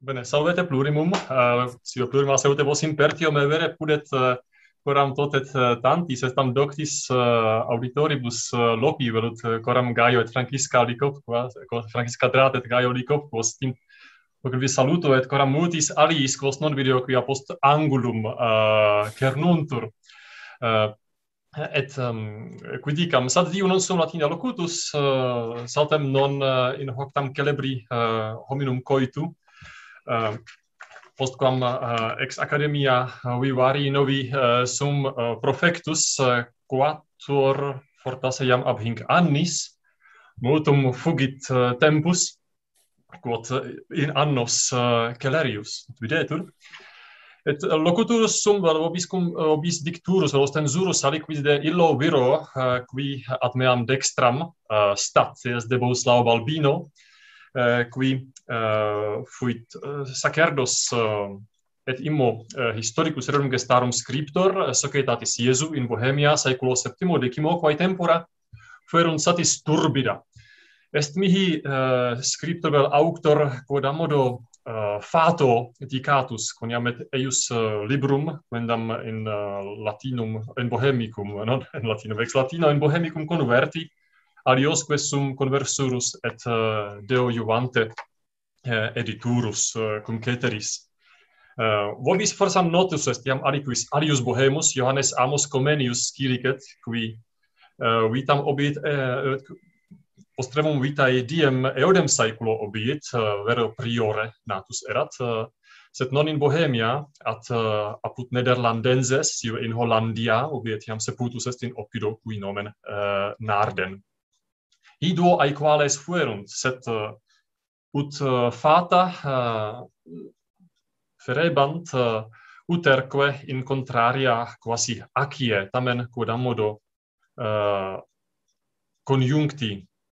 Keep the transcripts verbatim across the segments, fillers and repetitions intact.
Bene, salvete plurimum, uh, si plurima salute vos impertio me vere pudet uh, coram totet uh, tantis et tam doctis uh, auditoribus uh, loqui velut uh, coram Gaio et Francisca Licopqua, Francisca Drat et Gaio Licopquos, tim vi saluto et coram multis aliis quos non video qui post angulum uh, cernuntur. Uh, et um, qui dicam, sad Dio non sum latina locutus, uh, saltem non uh, in hoc tam celebri uh, hominum coitu, uh, postquam uh, ex academia uh, vivari novi uh, sum uh, profectus uh, quattuor fortasse iam ab hinc annis, multum fugit uh, tempus, quod in annos uh, celerius videtur, et locuturus sum vobiscum vobis dicturus ostensurus aliquid de illo viro uh, qui ad meam dextram uh, stat, es de Bohuslao Balbino, Uh, qui uh, fuit uh, sacerdos uh, et immo uh, historicus rerum gestarum scriptor uh, societatis Iesu in Bohemia saeculo septimo decimo quae tempora fuerunt satis turbida. Est mihi uh, scriptor vel auctor quodammodo uh, fato dicatus coniam et eius uh, librum quendam in uh, latinum in Bohemicum, non in latinum ex latino in Bohemicum converti aliosque sum conversurus et uh, Deo Juvante uh, editurus uh, cum ceteris. Uh, vobis forsam notus est iam aliquis alius Bohemus, Johannes Amos Comenius scilicet, qui uh, vitam obiit, uh, postremum vitae diem eodem saeculo obiit, uh, vero priore natus erat, uh, sed non in Bohemia, at uh, apud Nederlandenses, sive in Hollandia, obiit iam sepultus est in Oppido, cui nomen uh, Naarden. Ido aequales fuerunt, sed uh, ut uh, fata uh, ferebant uh, uterque in contraria quasi accie, tamen quodammodo uh, conjuncti.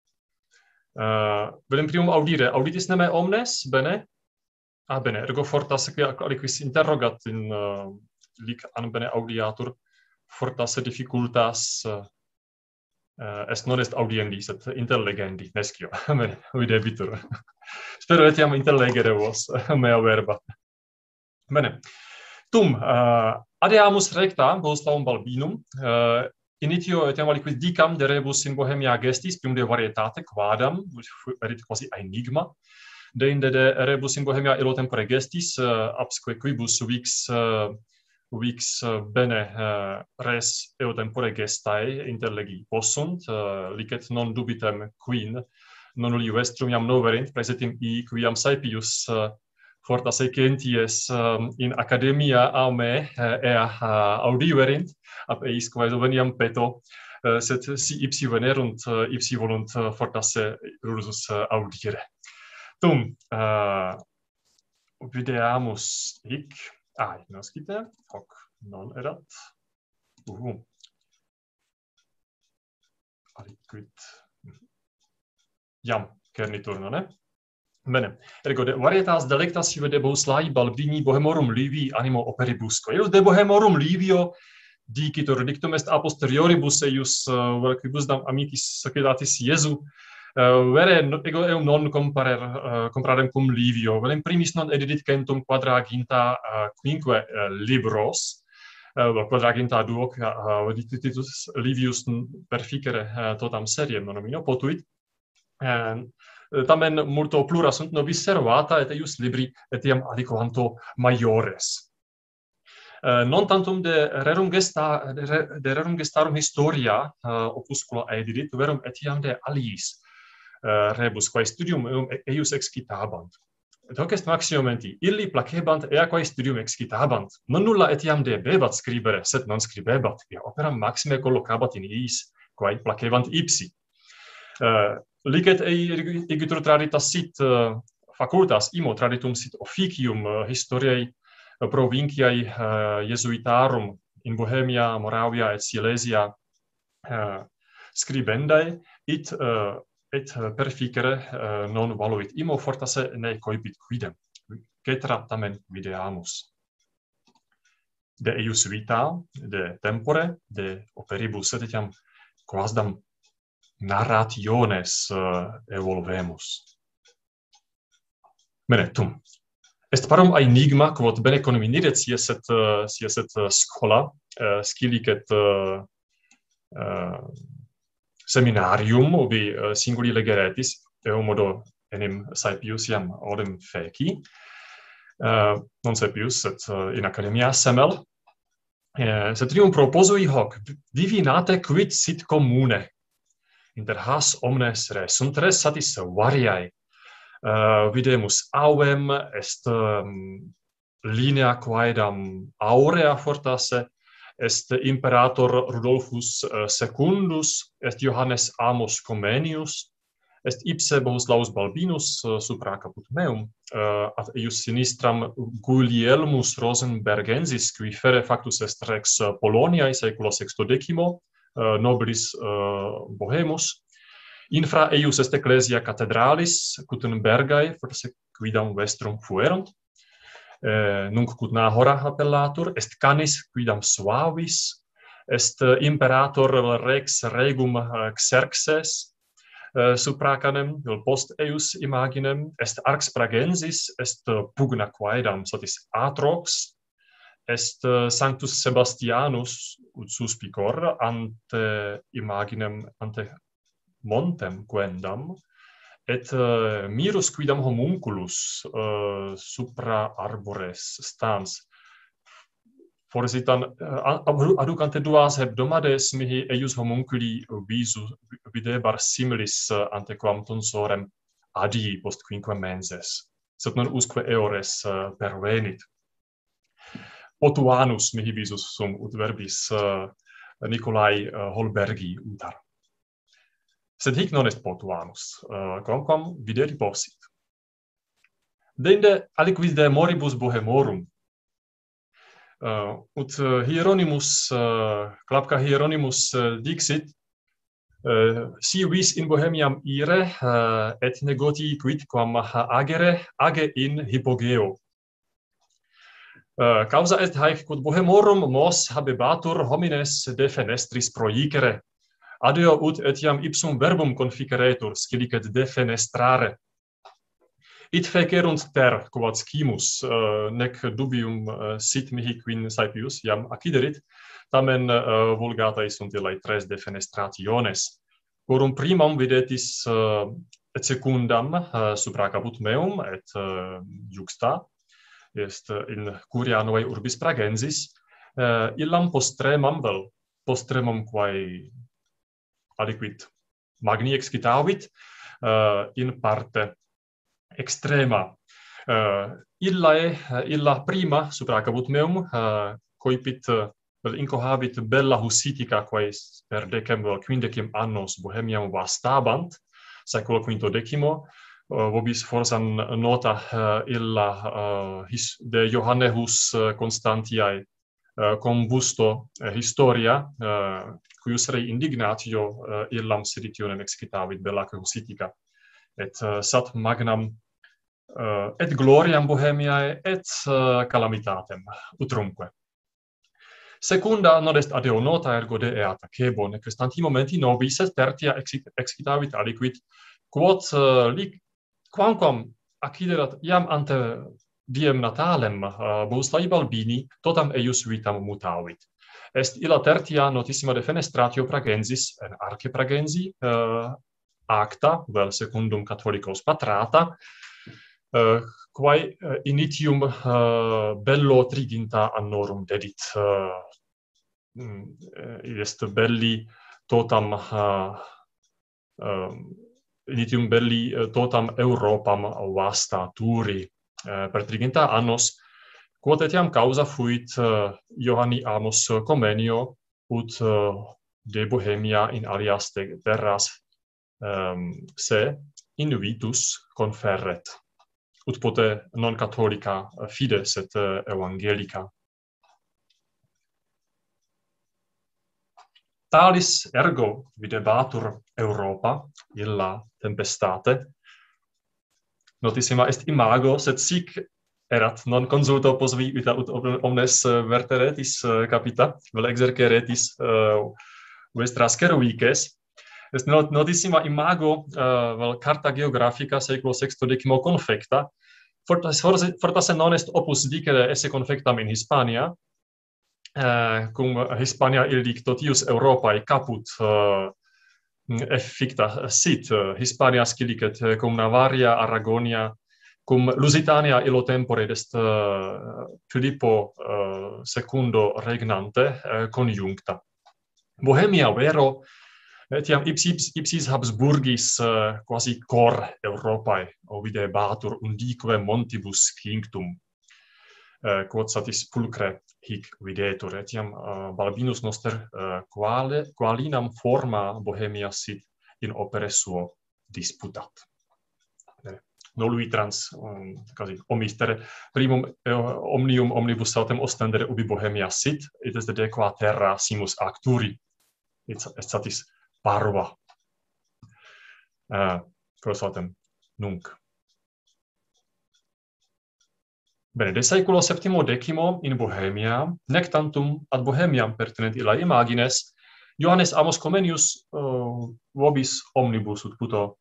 Uh, velem primum audire, auditis neme omnes, bene? Ah, bene, ergo fortasse aliquis interrogat in uh, lic an bene audiatur, fortasse difficultas uh, Uh, est non est audiendi, sed intellegendi, nescio. Bene, videbitur. Spero etiam intellegere vos, mea verba. Bene. Tum, uh, adeamus recta, Bohuslavom Balbinum, uh, initio etiam aliquid dicam de rebus in Bohemia gestis, prium de varietate, quadam, erit quasi enigma, deinde de rebus in Bohemia illo tempore gestis, uh, absque quibus vix uh, vix bene uh, res eo tempore gestae intellegi possunt, uh, licet non dubitem quin, non uliu estrum iam noverint, praesetim i quiam saepius uh, fortas ecenties um, in academia a me uh, ea uh, audiverint, ab eis quae veniam peto, uh, sed si ipsi venerunt, uh, ipsi volunt uh, fortasse rursus uh, audire. Tum, uh, videamus hic. Ah, ignoscite, hoc non erat. Uhu. Aliquid. Iam, cernitur, nonne? Bene. Ergo, de varietas delectas sive de Bohuslai Balbini Bohemorum Livii animo operibusco. Eius de Bohemorum Livio dicitur, dictum est a posterioribus eius, uh, vel quibus dam amicis societatis Iesu, Uh, vere ego eum non comparer uh, compararem cum Livio, velem primis non edidit centum quadraginta uh, quinque uh, libros, uh, quadraginta duoc uh, dictitus Livius perficere uh, totam seriem nomino potuit. Uh, tamen multo plura sunt nobis servata et eius libri etiam aliquanto maiores. Uh, non tantum de rerum gesta de, de rerum gestarum historia uh, opuscula edidit, verum etiam de aliis Uh, rebus, quae studium eum eius excitabant. Et hoc est maxiomenti, illi placebant ea quae studium excitabant. Non nulla etiam debebat scribere, sed non scribebat, via operam maxime collocabat in iis, quae placebant ipsi. Uh, licet ei igitur traditas sit uh, facultas, imo traditum sit officium uh, historiae uh, provinciae uh, Jesuitarum in Bohemia, Moravia et Silesia uh, scribendae, it uh, et perficere uh, non valuit. Imo fortasse ne coipit quidem. Cetera tamen videamus. De eius vita, de tempore, de operibus, et etiam quasdam narrationes uh, evolvemus. Bene, tum. est parum enigma quod bene convenire sies et uh, sies et uh, schola uh, scilicet et uh, uh, seminarium ubi uh, singuli legeretis eo modo enim saepius iam odem feci uh, non saepius et uh, in academia semel uh, sed trium proposui hoc divinate quid sit commune inter has omnes res sunt res satis variae. Uh, videmus auem est um, linea quaedam aurea fortasse est imperator Rudolfus uh, secundus est Johannes Amos Comenius est ipse Bohuslaus Balbinus uh, supra caput meum uh, ad eius sinistram Gulielmus Rosenbergensis qui fere factus est rex Poloniae saecula sextodecimo uh, nobilis uh, Bohemus. Infra eius est ecclesia cathedralis Gutenbergae, forse quidam vestrum fuerunt, eh, nunc quod nahora appellatur, est canis quidam suavis, est imperator rex regum Xerxes uh, supra canem, vel post eius imaginem, est arx Pragensis, est pugna quaedam satis atrox, est Sanctus Sebastianus ut suspicor ante imaginem, ante montem quendam, et uh, mirus quidam homunculus uh, supra arbores stans. Forsitan uh, aducante duas hebdomades mihi eius homunculi visu videbar similis uh, ante quam tonsorem adii post quinque menses, sed non usque eores uh, pervenit. Potuanus mihi visus sum ut verbis uh, Nicolai uh, Holbergi utar. Sed hic non est potuanus, uh, quamquam videri possit. Deinde aliquid de moribus bohemorum, uh, ut uh, Hieronymus, uh, Klapka Hieronymus uh, dixit, uh, si vis in Bohemiam ire, uh, et negoti quidquam agere, age in hypogeo. Uh, causa est haec quod bohemorum mos habebatur homines de fenestris proicere, adeo ut etiam ipsum verbum conficeretur, scilicet defenestrare. It fecerunt ter, quod scimus, uh, nec dubium uh, sit mihi quin saepius iam acciderit, tamen uh, vulgatae sunt illae tres defenestrationes. Quorum primam videtis uh, et secundam uh, supra caput meum, et uh, juxta, est in curia novae urbis Pragensis, uh, illam postremam vel, postremam quae aliquid magni excitavit, uh, in parte extrema. Uh, illae, illa prima, supra caput meum, uh, coipit, vel incohabit bella Hussitica, quae per decem vel quindecim annos Bohemiam vastabant, saecula quinto decimo, uh, vobis forsan nota uh, illa uh, his, de Johannehus Constantiae uh, combusto uh, historia, uh, cuius rei indignatio uh, illam seditionem excitavit bellaque Hussitica, et uh, sat magnam uh, et gloriam Bohemiae et uh, calamitatem utrumque. Secunda non est adeo nota ergo de eata cebo, nec restanti momenti nobis et tertia excitavit aliquid, quod uh, li quamquam acciderat iam ante diem natalem uh, Bohuslavi Balbini totam eius vitam mutavit. Est illa tertia notissima defenestratio Pragensis, en arche Pragensi, uh, acta, vel secundum Catholicos patrata, uh, quae uh, initium uh, bello triginta annorum dedit. Uh, est belli totam, uh, uh, initium belli uh, totam Europam vasta turi uh, per triginta annos, quod etiam causa fuit uh, Johanni Amos Comenio, ut uh, de Bohemia in alias de terras um, se invitus conferret, ut pote non catholica fide sed uh, evangelica. Talis ergo videbatur Europa illa tempestate. Notissima est imago, sed sic erat non consulta opus vita ut omnes verteretis capita, vel exerceretis uh, vestras ceruices. Est notissima imago uh, vel carta geographica saeculo sextodecimo confecta, fortasse, forse, fortasse non est opus dicere esse confectam in Hispania, uh, cum Hispania illic totius Europae caput uh, efficta sit, uh, Hispania scilicet cum Navaria, Aragonia, cum Lusitania illo tempore est uh, Filippo uh, secundo regnante uh, conjuncta. Bohemia vero etiam ipsis, ipsis Habsburgis uh, quasi cor Europae videbatur undique montibus cinctum, uh, quod satis pulcre hic videtur. Etiam uh, Balbinus noster uh, quale, qualinam forma Bohemia sit in opere suo disputat. Nolui trans um, quasi omittere primum uh, omnium omnibus saltem ostendere ubi Bohemia sit, et est de qua terra simus acturi, et satis parva. Uh, quo saltem nunc. Bene, de saeculo septimo decimo in Bohemia, nec tantum ad Bohemiam pertinent illa imagines, Johannes Amos Comenius uh, vobis omnibus ut puto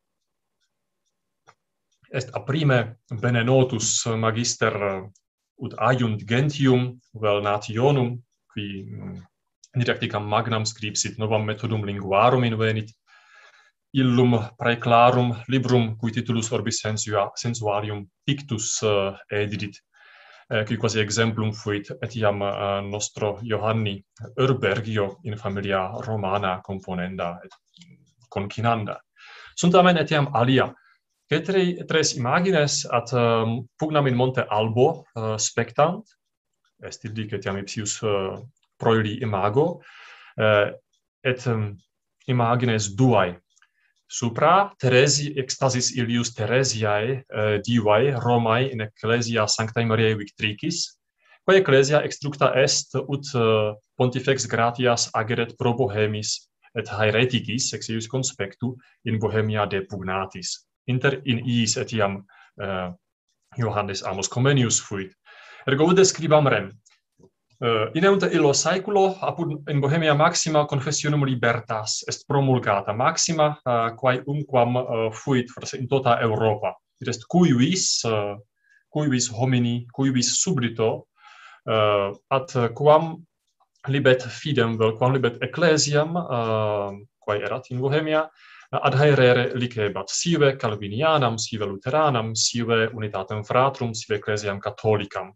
est a prime bene notus magister ut aiunt gentium vel nationum, qui didacticam magnam scripsit novam methodum linguarum invenit, illum praeclarum librum cui titulus orbis sensua, sensualium pictus uh, edidit, uh, qui quasi exemplum fuit etiam uh, nostro Johanni Urbergio in familia Romana componenda et concinanda. Sunt tamen etiam alia, Cetere tres imagines at um, pugnam in monte Albo uh, spectant, est illic etiam ipsius uh, proili imago, uh, et um, imagines duae. Supra Theresi extasis illius Theresiae uh, divae Romae in ecclesia Sanctae Mariae Victricis, quae ecclesia extructa est ut uh, pontifex gratias ageret pro Bohemis et haereticis ex eius conspectu in Bohemia depugnatis. Inter in iis etiam uh, Johannes Amos Comenius fuit. Ergo ude scribam rem. Uh, in eunte illo saeculo apud in Bohemia maxima confessionum libertas est promulgata, maxima uh, quae umquam uh, fuit forse in tota Europa. Id est cuivis, uh, cuivis homini, cuivis subdito, uh, at quam libet fidem vel quam libet ecclesiam, uh, quae erat in Bohemia, adhaerere licebat, sive Calvinianam, sive Lutheranam, sive Unitatem Fratrum, sive Ecclesiam Catholicam.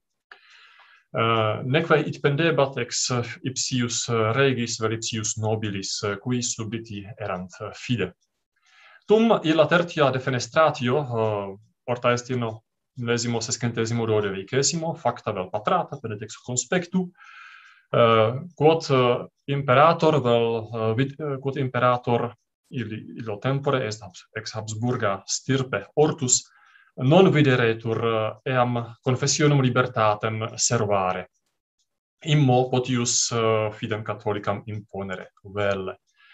Uh, neque it pendebat ex ipsius regis vel ipsius nobilis, qui subditi erant fide. Tum illa tertia defenestratio, uh, orta est in millesimo sescentesimo duodecesimo, facta vel patrata, pedet ex conspectu, uh, quod uh, imperator vel, uh, vid, uh, quod imperator illi illo tempore est ex Habsburga stirpe ortus, non videretur eam confessionum libertatem servare. Immo potius uh, fidem catholicam imponere, vel.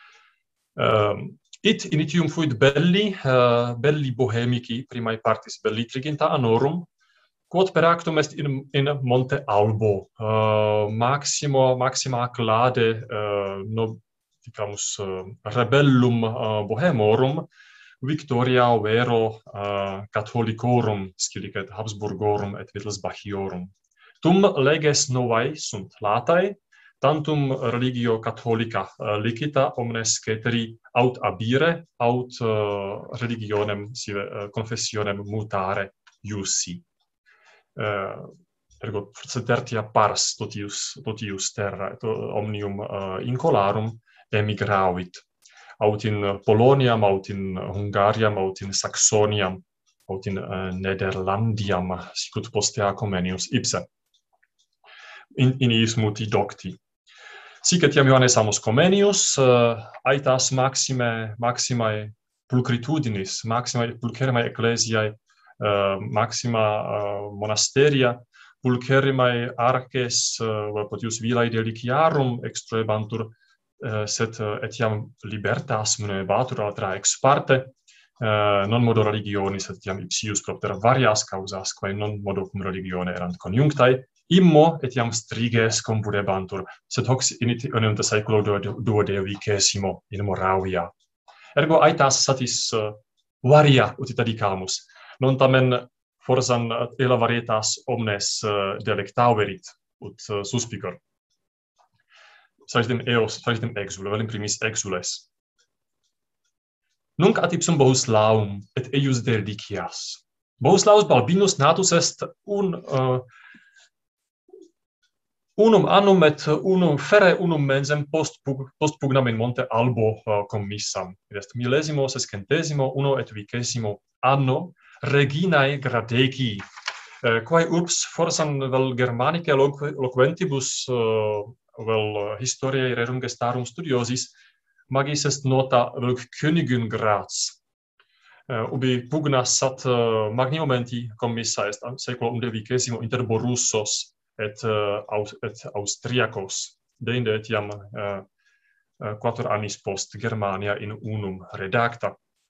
Uh, it initium fuit belli, uh, belli bohemici, primae partis belli triginta annorum, quod per actum est in, in monte Albo, uh, maximo, maxima clade, uh, no, dicamus, uh, rebellum uh, bohemorum, victoria vero uh, catholicorum, scilicet Habsburgorum et Wittelsbachiorum. Tum leges novae sunt latae, tantum religio catholica uh, licita omnes ceteri aut abire, aut uh, religionem, sive uh, confessionem mutare iussi. Uh, ergo, forse tertia pars totius, totius terra, et omnium uh, incolarum emigravit, aut in Poloniam, aut in Hungariam, aut in Saxoniam, aut in uh, Nederlandiam, sicut postea Comenius ipse. In, in iis muti docti. Sic etiam Johannes Amos Comenius, uh, aetas maxime, maximae pulchritudinis, maximae pulcherimae ecclesiae, uh, maxima uh, monasteria, pulcherimae arces, uh, potius vilae deliciarum extroebantur, Uh, sed uh, etiam libertas munebatur altra ex parte, uh, non modo religionis, etiam ipsius propter varias causas, quae non modo cum religione erant conjunctae, immo etiam striges compurebantur, sed hoc init in saeculo duodecimo in Moravia. Ergo aetas satis uh, varia ut ita dicamus, non tamen forsan illa varietas omnes uh, delectaverit ut uh, suspicor. Sagitem eos, sagitem exule, vel in primis exules. Nunc ad ipsum Bohuslaum et eius delicias. Bohuslaus Balbinus natus est un uh, unum annum et unum fere unum mensem post pug, post pugnam in monte Albo uh, commissam. Id est millesimo sesquentesimo uno et vicesimo anno reginae Gradeci, uh, quae urbs forsan vel Germanicae loquentibus uh, vel historiae rerum gestarum studiosis magis est nota vel Königin Graz. Uh, ubi pugnas sat uh, magni momenti commissa est saeculo undevicesimo inter Borussos et uh, aus, et Austriacos, deinde etiam uh, uh, quator annis post Germania in unum redacta.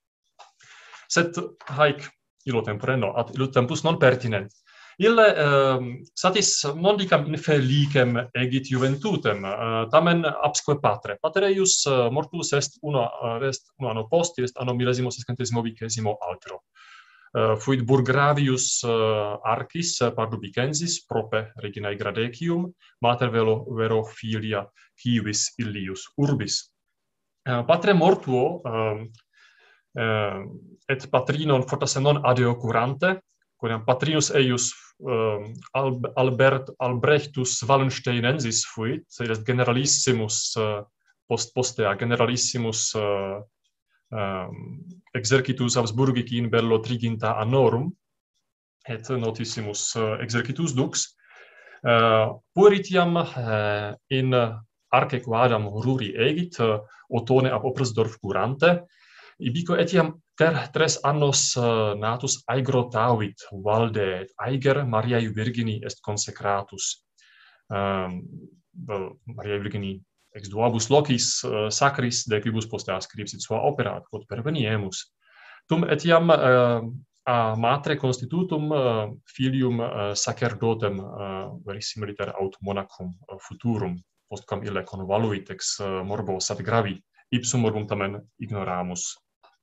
Sed haec illo tempore no, ad illo tempus non pertinent. Ille uh, satis non dicam infelicem egit juventutem, uh, tamen absque patre. Pater eius uh, mortuus est uno, uh, est uno anno post, est anno millesimo sesquentesimo vicesimo altero. Uh, fuit Burgravius uh, Arcis Pardubicensis prope reginae Gradecium, mater vero, vero filia civis illius urbis. Uh, patre mortuo uh, uh, et patrinon fortasse non adeo curante, quoniam patrinus eius uh, Albert Albrechtus Wallensteinensis fuit, sed est generalissimus uh, post postea generalissimus uh, um, exercitus Habsburgici in bello triginta annorum, et notissimus uh, exercitus dux. Uh, pueritiam uh, in arce quadam ruri egit, uh, Ottone ab Oppersdorf curante, ibico etiam ter tres annos uh, natus Aigro tavit valde, et Aiger Mariae Virgini est consecratus. Um, well, Mariae Virgini ex duabus locis uh, sacris, de quibus postea scripsit sua opera, quod perveniemus. Tum etiam uh, a matre constitutum uh, filium uh, sacerdotem uh, verissimiliter aut monachum uh, futurum, postquam ille convaluit ex uh, morbo sat gravi, ipsum morbum tamen ignoramus.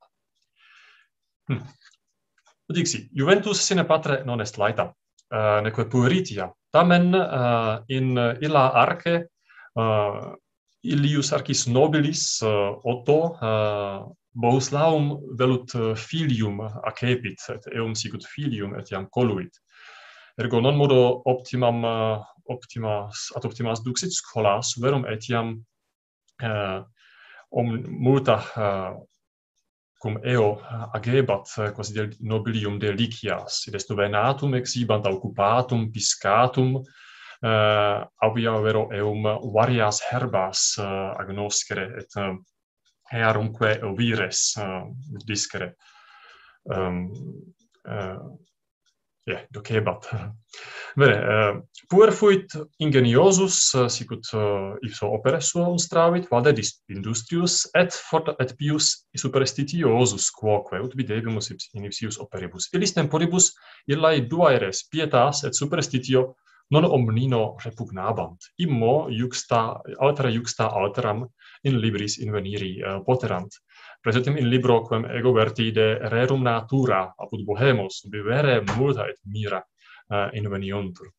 Hm. Dixi, Juventus sine patre non est laeta, uh, neque pueritia, tamen uh, in illa arce uh, illius arcis nobilis uh, Otto uh, Bohuslaum velut uh, filium accepit, et eum sicut filium etiam coluit. Ergo non modo optimam uh, optimas ad optimas duxit scholas, verum etiam uh, om multa uh, cum eo agebat quasi del nobilium delicias, id est venatum exhibant occupatum piscatum, uh, aubia vero eum varias herbas uh, agnoscere et uh, earumque vires uh, discere. Um, uh, yeah, docebat. Bene, uh, puer fuit ingeniosus, uh, sicut uh, ipso opere suum stravit, vade industrius, et fort et pius superstitiosus quoque, ut videbimus in ipsius operibus. Illis temporibus illae duaeres pietas et superstitio non omnino repugnabant. Immo iuxta, altera iuxta alteram in libris inveniri uh, poterant. Praesentem in libro quem ego verti de rerum natura apud Bohemos, ubi vere multa et mira uh, inveniuntur.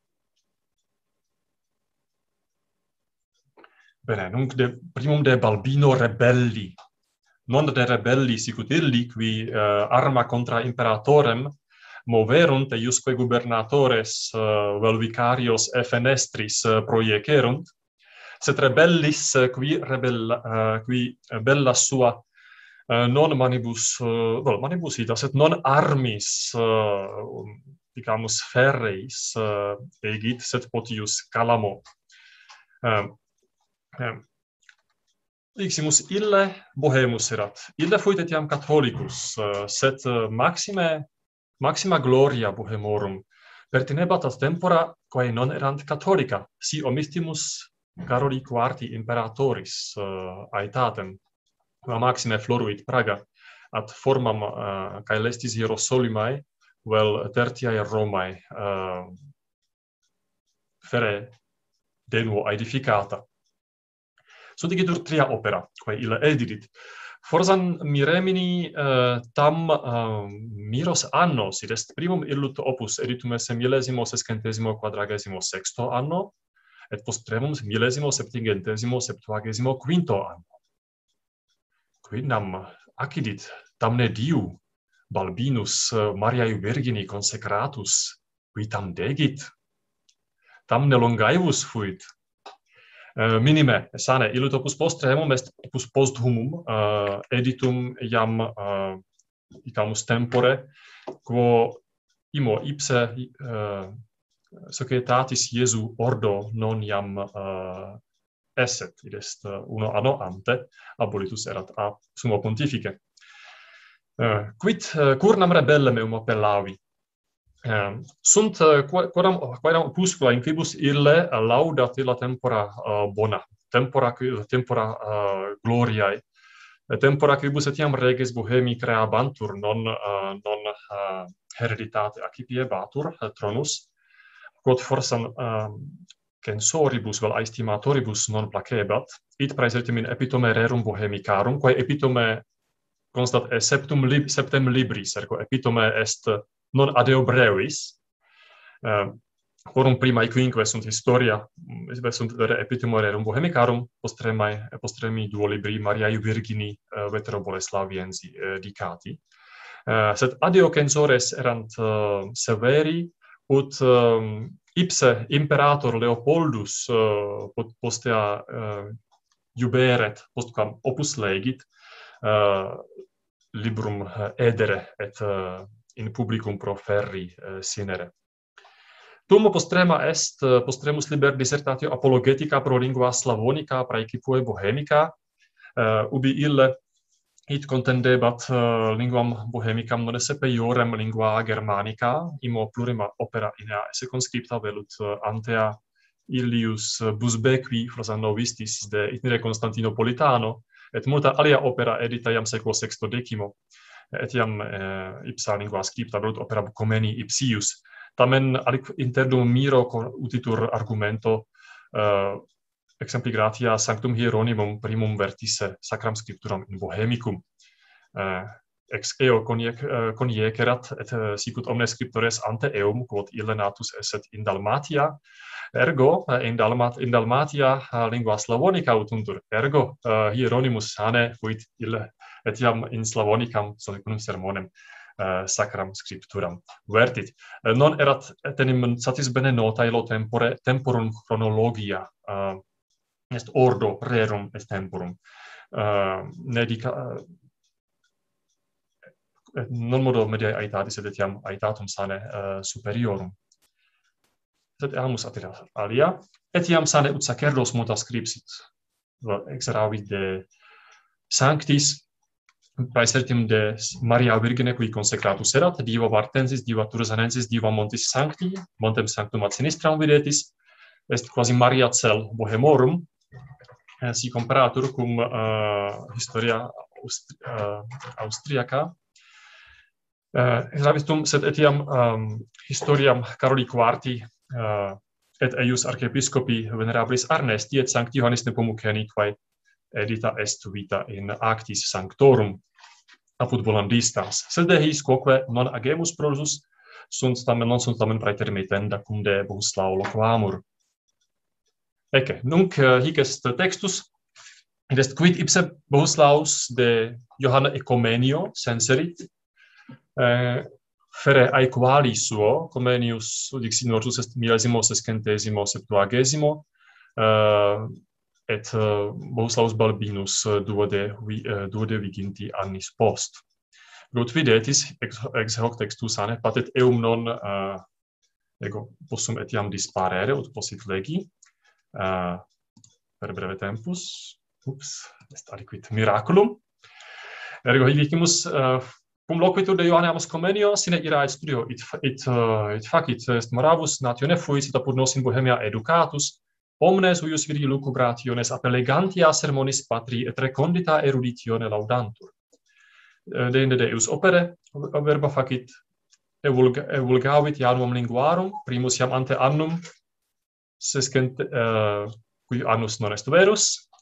Bene, nunc de primum de Balbino rebelli. Non de rebelli sicut illi, qui uh, arma contra imperatorem moverunt, eiusque gubernatores uh, vel vicarios e fenestris uh, proiecerunt, sed rebellis uh, qui, rebella, uh, qui bella sua uh, non manibus, uh, well, manibus ita, sed non armis, uh, dicamus, ferreis uh, egit, sed potius calamo. Uh, uh, Diximus, ille Bohemus erat. Ille fuit etiam catholicus, uh, sed uh, maxime maxima gloria Bohemorum pertinebat ad tempora quae non erant catholica, si omissimus Caroli quarti imperatoris uh, aetatem, ma maxime floruit Praga ad formam uh, caelestis Hierosolimae vel tertiae Romae uh, fere de nuo aedificata. Sodigitur tria opera, quae ille edidit. Forzan mi remini uh, tam uh, miros annos, id est primum illut opus editum esse millesimo sescentesimo quadragesimo sexto anno, et postremum millesimo septingentesimo septuagesimo quinto anno. Quindam accidit tamne diu Balbinus Mariae Virgini consecratus, qui tam degit, tamne longaevus fuit. Uh, minime, sane, illut opus postremum est opus posthumum uh, editum iam uh, icamus tempore, quo imo ipse uh, societatis Iesu ordo non iam uh, esset, id est uh, uno anno ante, abolitus erat a summo pontifice. Uh, quid uh, curnam rebellem eum appellavi? Uh, sunt uh, quoram quoram opuscula in quibus ille laudat illa tempora uh, bona, tempora tempora uh, gloriae, tempora quibus etiam reges Bohemi creabantur, non uh, non uh, hereditate accipiebatur uh, tronus, quod forsam uh, censoribus vel aestimatoribus non placebat, id praesertim in epitome rerum Bohemicarum, quae epitome constat est septum lib septem libris, ergo epitome est non adeo brevis, uh, quorum primae quinque sunt historia, sunt vere epitome rerum Bohemicarum, postremae, postremi duo libri Mariae Virgini uh, vetero Boleslaviensi uh, dicati. Uh, sed adeo censores erant uh, severi, ut um, ipse imperator Leopoldus uh, postea uh, juberet, postquam opus legit, uh, librum uh, edere et uh, in publicum proferri uh, sinere. Tum postrema est uh, postremus liber dissertatio apologetica pro lingua slavonica praecipue Bohemica, uh, ubi ille id contendebat uh, linguam Bohemicam non esse peiorem lingua Germanica, imo plurima opera in ea esse conscripta velut uh, antea Illius Busbequi forsa novistis de itinere Constantinopolitano, et multa alia opera edita iam seculo sextodecimo, et iam eh, ipsa lingua scripta velut opera Bucomeni ipsius. Tamen alic interdum miro utitur argumento uh, exempli gratia Sanctum Hieronymum primum vertisse sacram scripturam in Bohemicum. Uh, ex eo coniecerat et uh, sicut omnes scriptores ante eum, quod ille natus esset in Dalmatia, ergo in, Dalmat in Dalmatia uh, lingua slavonica utuntur, ergo uh, Hieronymus sane fuit ille etiam in slavonicam solicunum sermonem uh, sacram scripturam vertit. Uh, non erat etenim satis bene nota illo tempore temporum chronologia, uh, est ordo rerum est temporum. Uh, ne dica uh, non modo mediae aetatis, sed etiam aetatum sane uh, superiorum. Sed eamus atera alia, etiam sane ut sacerdos multa scripsit, exeravit de sanctis, praesertim de Maria Virgine, qui consecratus erat, diva Vartensis, diva Tursanensis, diva Montis Sancti, montem sanctum ad sinistram videtis, est quasi Maria cel Bohemorum, si comparatur cum uh, historia Austri uh, austriaca, Uh, exavistum, sed etiam um, historiam Caroli quarti uh, et eius archiepiscopi venerabilis Arnesti et Sancti Johannis Nepomuceni, quae edita est vita in actis sanctorum apud volandistans. Sed de his quoque non agemus prosus, sunt tamen, non sunt tamen praetermitenda cum de Bohuslao loquamur. Ecce, nunc uh, hic est textus, id est quid ipse Bohuslaus de Johanna Ecomenio senserit, Eh, fere aequali suo, Comenius, dixit mortus est millesimo sescentesimo septuagesimo, uh, et uh, Bohuslaus Balbinus duode, uh, duode viginti annis post. Ut videtis, ex, ex hoc textus sane, patet eum non, uh, ego, possum etiam disparere, ut possit legi, uh, per breve tempus, ups, est aliquid miraculum, ergo hidicimus, uh, cum loquitur de Johannes Comenio sine ira et studio it it uh, it facit est moravus natione fuit et apud nos in Bohemia educatus omnes huius viri lucubrationes appellegantia sermonis patri et recondita eruditione laudantur. De inde Deus opere verba facit evulga, evulgavit Januum linguarum primus iam ante annum sescent uh, qui annus non est verus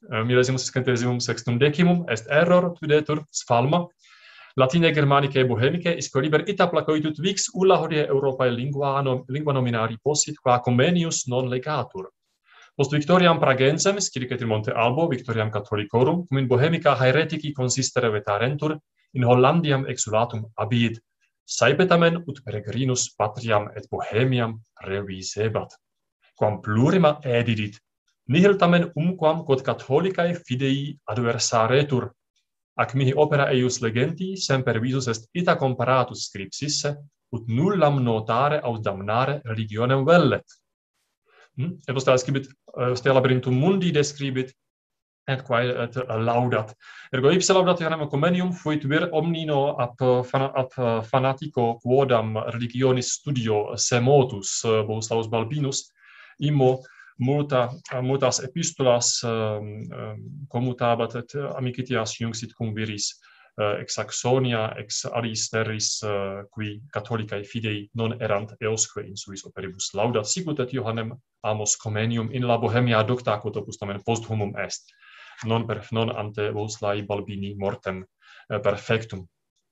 millesimus centesimum sextum decimum est error videtur sphalma. Latine Germanicae Bohemicae isque liber ita placoitut vix ulla hodie Europae lingua, nom, lingua nominari possit, qua comenius non legatur. Post Victoriam Pragensem, scilicet in Monte Albo, Victoriam Catholicorum, cum in Bohemica haeretici consistere vetarentur, in Hollandiam exulatum abit, saepetamen ut peregrinus patriam et Bohemiam revisebat. Quam plurima edidit, nihil tamen umquam quod Catholicae fidei adversaretur, ac mihi opera eius legenti semper visus est ita comparatus scripsisse, ut nullam notare aut damnare religionem vellet. Hmm? Et postea scribit, postea labyrinthum mundi describit, et quae et laudat. Ergo ipse laudat ionem comenium fuit vir omnino ap, fan, ap fanatico quodam religionis studio semotus Bohuslavus Balbinus, immo multa multas epistolas um, um, commutabat et amicitias iunctit cum viris uh, ex Saxonia, ex aliis terris uh, qui Catholicae fidei non erant eosque in suis operibus laudat, sicut et Johannem amos comenium in la Bohemia docta quod opus tamen posthumum est, non per non ante Bohuslavi Balbini mortem uh, perfectum.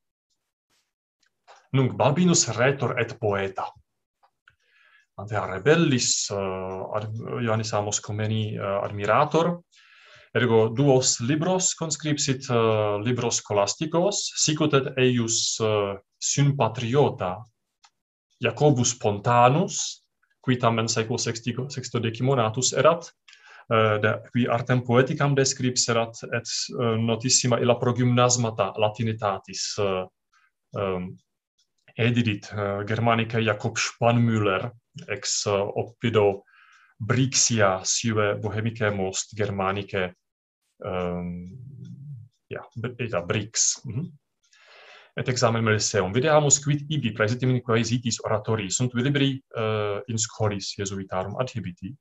Nunc Balbinus rhetor et poeta. Ante rebellis uh, ad, Ioannis Amos Comeni uh, admirator, ergo duos libros conscripsit uh, libros scholasticos, sicut et eius uh, sympatriota Jacobus Pontanus, qui tamen saecula sextodecimonatus erat, uh, de, qui artem poeticam descripserat, et uh, notissima illa progymnasmata latinitatis uh, um, edidit uh, Germanicae Jacob Spanmüller, ex uh, oppido Brixia sive Bohemicae most Germanicae, um, ja, eta Brix. Mm-hmm. Et examen Meliseum. Videamus quid ibi praesitim in quae sitis oratorii sunt libri uh, in scholis Jesuitarum adhibiti.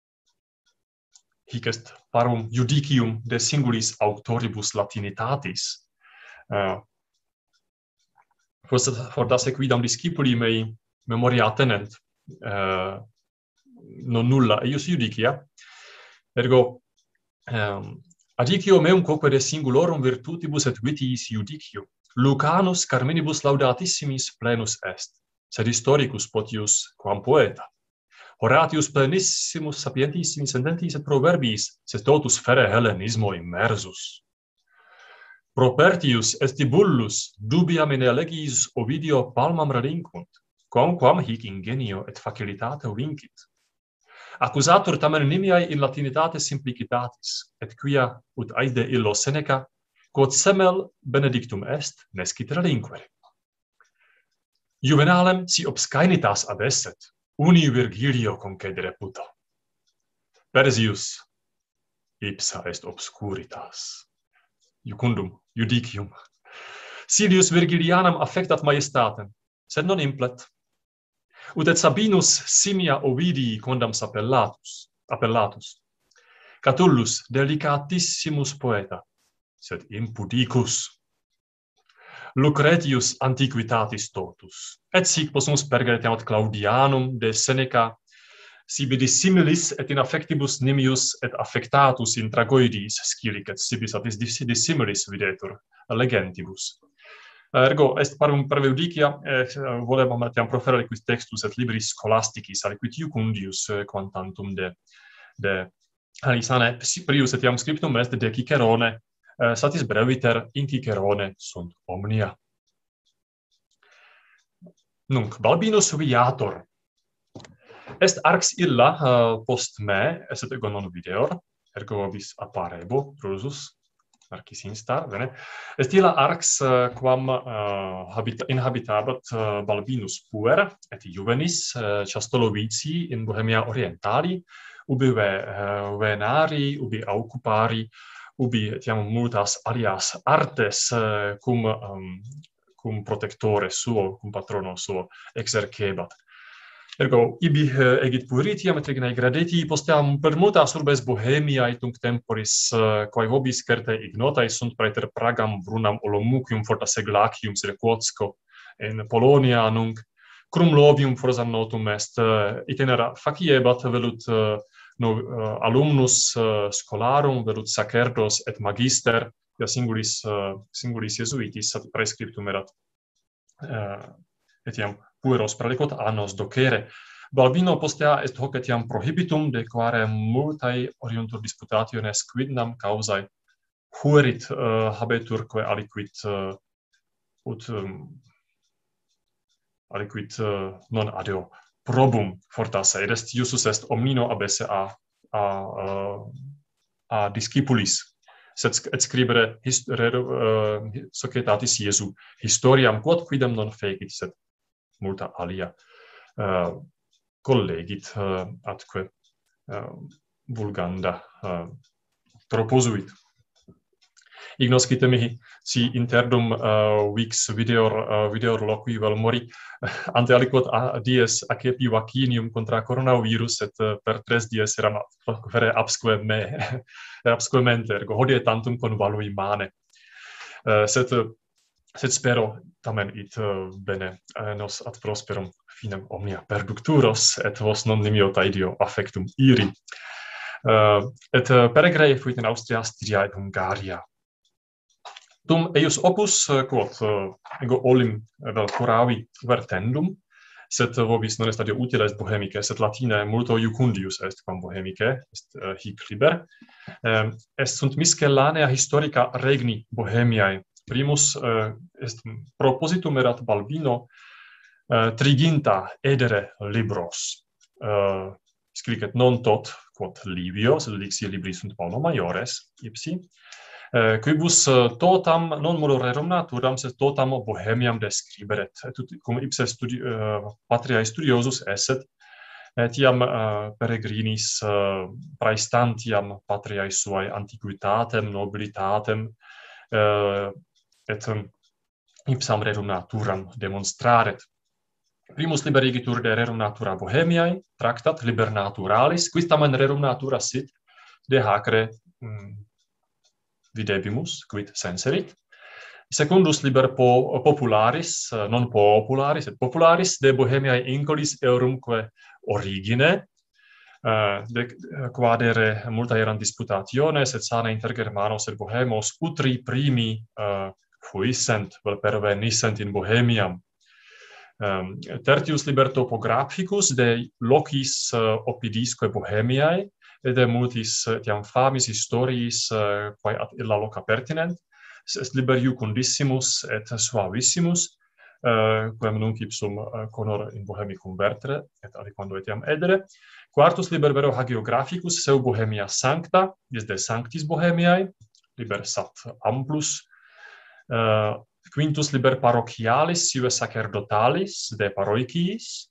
Hic est parum judicium de singulis auctoribus latinitatis. Uh, Fortasse quidam discipuli mei memoria tenent, uh, non nulla eius judicia, ergo um, adicio meum quoque de singulorum virtutibus et vitiis judicio, Lucanus carminibus laudatissimis plenus est, sed historicus potius quam poeta. Horatius plenissimus sapientissimis sententis et proverbiis, sed totus fere Hellenismo immersus. Propertius et Tibullus dubiam in elegis Ovidio palmam relinquunt, quamquam hic ingenio et facilitate vincit. Accusatur tamen nimiae in latinitate simplicitatis, et quia ut aide illo Seneca, quod semel benedictum est, nescit relinquere. Juvenalem si obscaenitas abesset, uni Virgilio concedere puto. Persius, ipsa est obscuritas. Iucundum, judicium. Silius Virgilianam affectat majestatem, sed non implet. Ut et Sabinus simia Ovidii condams appellatus, appellatus. Catullus delicatissimus poeta, sed impudicus. Lucretius antiquitatis totus. Et sic possumus pergere temat Claudianum de Seneca, sibi dissimilis et in affectibus nimius et affectatus in tragoidiis scilicet, sibi satis dissimilis videtur legentibus. Ergo est parum per Eudicia, et volebam etiam proferere quis textus et libris scholasticis, aliquid iucundius quantantum de, de Alisane prius etiam scriptum est de Cicerone, satis breviter in Cicerone sunt omnia. Nunc, Balbinus viator. Est arx illa uh, post me, esset ego non videor, ergo vis apparebo, drusus, arcis instar, bene. Est illa arx uh, quam uh, habita, inhabitabat uh, Balbinus puer, et juvenis uh, Chastolovici in Bohemia orientali, ubi ve, uh, venari, ubi occupari, ubi etiam multas alias artes uh, cum, um, cum protectore suo, cum patrono suo exercebat. Ergo, ibi uh, egit pueritiam et regnae gradeti, posteam per multas urbes Bohemiae tunc temporis, uh, quae vobis certe ignotae sunt praeter Pragam, Brunam, Olomoucium, fortasse Glacium, sed Quotsko, in Polonia nunc, Crumlovium forsam notum est, uh, itinera faciebat velut uh, no uh, alumnus uh, scholarum velut sacerdos et magister, ja singulis, uh, singulis Jesuitis sat prescriptum erat, uh, etiam pueros pralicot annos docere. Balbino postea est hoc etiam prohibitum, de quare multae oriuntur disputationes quidnam causae huerit uh, habeturque aliquid uh, ut um, aliquid uh, non adeo probum fortasse, ed est iustus est omnino abesse a a a, a discipulis, sed et scribere hist, uh, societatis Iesu historiam quod quidem non fecit, sed multa alia uh, collegit uh, atque uh, vulganda uh, proposuit. Ignoscite mihi, si interdum uh, vix videor, uh, videor loqui vel mori, ante aliquot a dies accepi vaccinium contra coronavirus, et uh, per tres dies eram vere absque me, absque mente, ergo hodie tantum convalui mane. Uh, sed, sed spero tamen it uh, bene uh, nos ad prosperum finem omnia perducturos, et vos non nimio taedio affectum iri. Uh, et uh, peregrei fuit in Austria, Styria et Hungaria. Dum eius opus, quod ego olim vel coravi vertendum, sed vobis non est adio utile est bohemice, sed latine multo iucundius est quam bohemice, est uh, hic liber. Um, est sunt miscellanea historica regni Bohemiae. Primus uh, est propositum erat Balbino uh, triginta edere libros. Uh, Scricet non tot quod Livio, sed dixi libri sunt Paulo Maiores, ipsi. Uh, quibus uh, totam non modo rerum naturam, sed totam Bohemiam describeret, et ut cum ipse studi uh, patriae studiosus esset, etiam uh, peregrinis uh, praestantiam patriae suae antiquitatem, nobilitatem, uh, et um, ipsam rerum naturam demonstraret. Primus liber igitur de rerum natura Bohemiae, tractat liber naturalis, quis tamen rerum natura sit, de hacre um, videbimus, quid senserit. Secundus liber po, popularis, non popularis, et popularis, de Bohemiae incolis eurumque origine, uh, de quadere multa eran disputationes, et sana inter Germanos et Bohemos utri primi uh, fuissent, vel pervenissent in Bohemiam. Um, tertius liber topographicus de locis uh, opidisque Bohemiae, et de multis etiam famis historiis uh, quae ad illa loca pertinent, est liber iucundissimus et suavissimus, uh, quem nunc ipsum uh, conor in Bohemicum vertere, et aliquando etiam edere. Quartus liber vero hagiographicus seu Bohemia sancta, is de sanctis Bohemiae, liber sat amplus. Uh, quintus liber parochialis sive sacerdotalis de parochiis.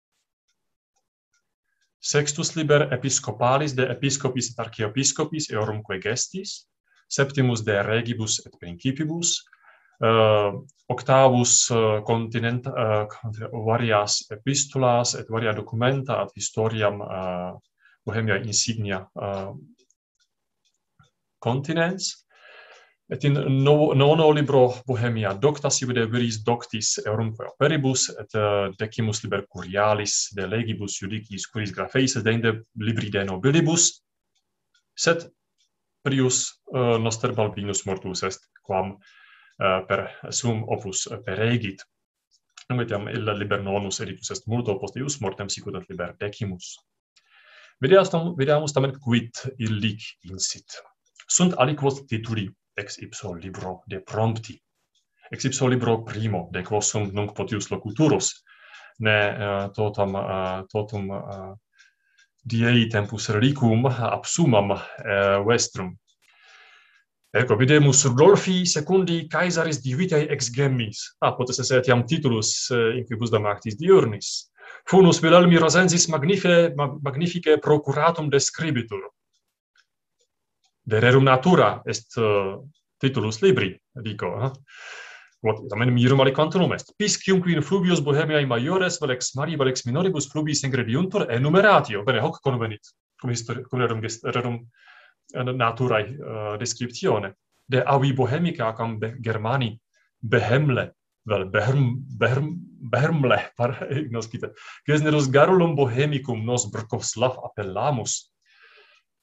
Sextus liber episcopalis de episcopis et archiepiscopis eorumque gestis. Septimus de regibus et principibus. Uh, octavus uh, continent uh, varias epistulas et varia documenta ad historiam uh, Bohemia insignia uh, continens. Et in no, nono libro Bohemia docta sive de viris doctis eurumque operibus, et uh, decimus liber curialis de legibus judicis curis grapheis, et deinde libri de nobilibus, sed prius uh, noster Balbinus mortus est, quam uh, per sum opus peregit. Nunc etiam illa liber nonus editus est multo post eius mortem sicut et liber decimus. Videamus tamen quid illic insit. Sunt aliquos tituli ex ipso libro de prompti, ex ipso libro primo, de quos sunt nunc potius locuturus, ne uh, totam, uh, totum uh, diei tempus relicum absumam uh, vestrum. Ecco, videmus Rudolfi secundi Caesaris divitae ex gemmis. Ah, potesse esse etiam titulus uh, in quibus damactis diurnis. Funus Wilhelmi Rosensis magnifice, magnifice procuratum describitur. De rerum natura est uh, titulus libri, dico. Eh? Quod tamen mirum aliquantum est. Pisciumque in fluvios Bohemiae maiores, vel ex mari, vel ex minoribus fluvis ingrediuntur enumeratio. Bene, hoc convenit, cum, cum rerum, rerum naturae uh, descriptione. De avi Bohemica, quam be Germani, behemle, vel beherm, beherm, behermle, par ignoscite. Gesnerus garulum Bohemicum nos Brkoslav appellamus.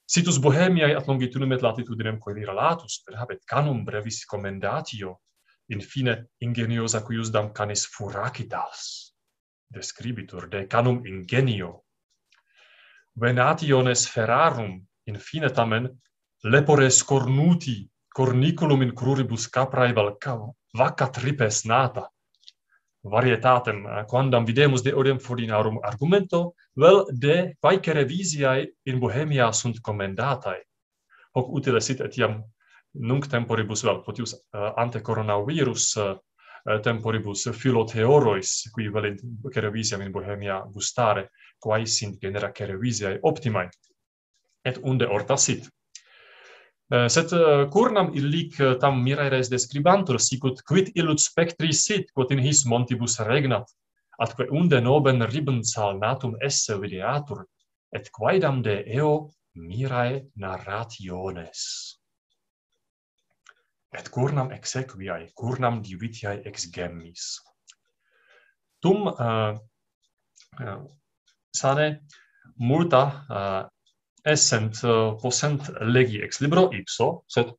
Situs Bohemiae ad longitudinem et latitudinem coeli relatus, per habet canum brevis commendatio, infine ingeniosa cuiusdam canis furacitas, describitur de canum ingenio. Venationes ferarum, infine tamen, lepores cornuti, corniculum in cruribus caprae valca, vacca tripes nata, varietatem, quandam videmus de odem fodinarum argumento, vel de quae revisiae in Bohemia sunt commendatae. Hoc utile sit etiam nunc temporibus vel potius uh, ante coronavirus uh, temporibus philotheorois, qui velint cerevisiam in Bohemia gustare, quae sint genera cerevisiae optimae, et unde orta sit. Uh, sed uh, curnam illic uh, tam miraeres describantur, sicut quid illud spectri sit, quod in his montibus regnat, atque unde noben ribensal natum esse videatur, et quaedam de eo mirae narrationes. Et curnam exequiae, curnam divitiae ex gemmis. Tum uh, uh, sane multa uh, essent uh, possent legi ex libro ipso, sed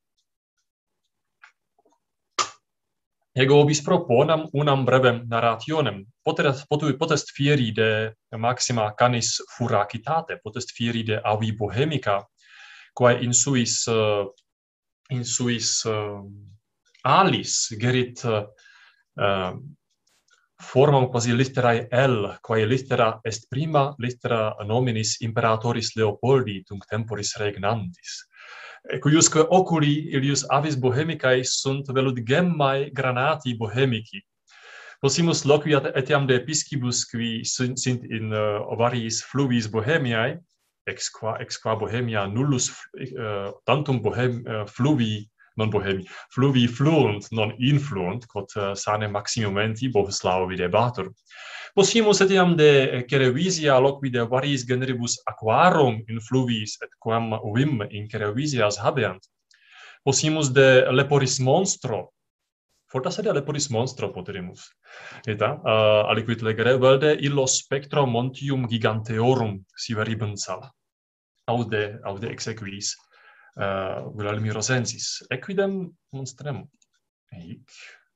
ego vobis proponam unam brevem narrationem, potest, potest fieri de maxima canis furacitate, potest fieri de avi bohemica, quae in suis uh, in suis uh, alis gerit uh, formam quasi litterae L, quae littera est prima littera nominis imperatoris Leopoldi tunc temporis regnantis. Cuiusque oculi illius avis bohemicae sunt velud gemmae granati bohemici. Possimus loquiat etiam de episcibus qui sint in uh, variis fluvis Bohemiae, ex qua, ex qua Bohemia nullus uh, tantum bohem, uh, fluvi, non bohemi, fluvi fluunt, non influunt, quod uh, sane maximumenti Bohuslavo videbatur. Possimus etiam de cerevisia loqui de variis generibus aquarum in fluvis, et quam vim in cerevisias habeant. Possimus de leporis monstro, fortasse de leporis monstro poterimus. Eta, uh, aliquid legere, vel de illo spectro montium giganteorum sive ribensal, aude, aude exequiis uh, Wilhelmi Rosensis. Equidem monstrem. Eic.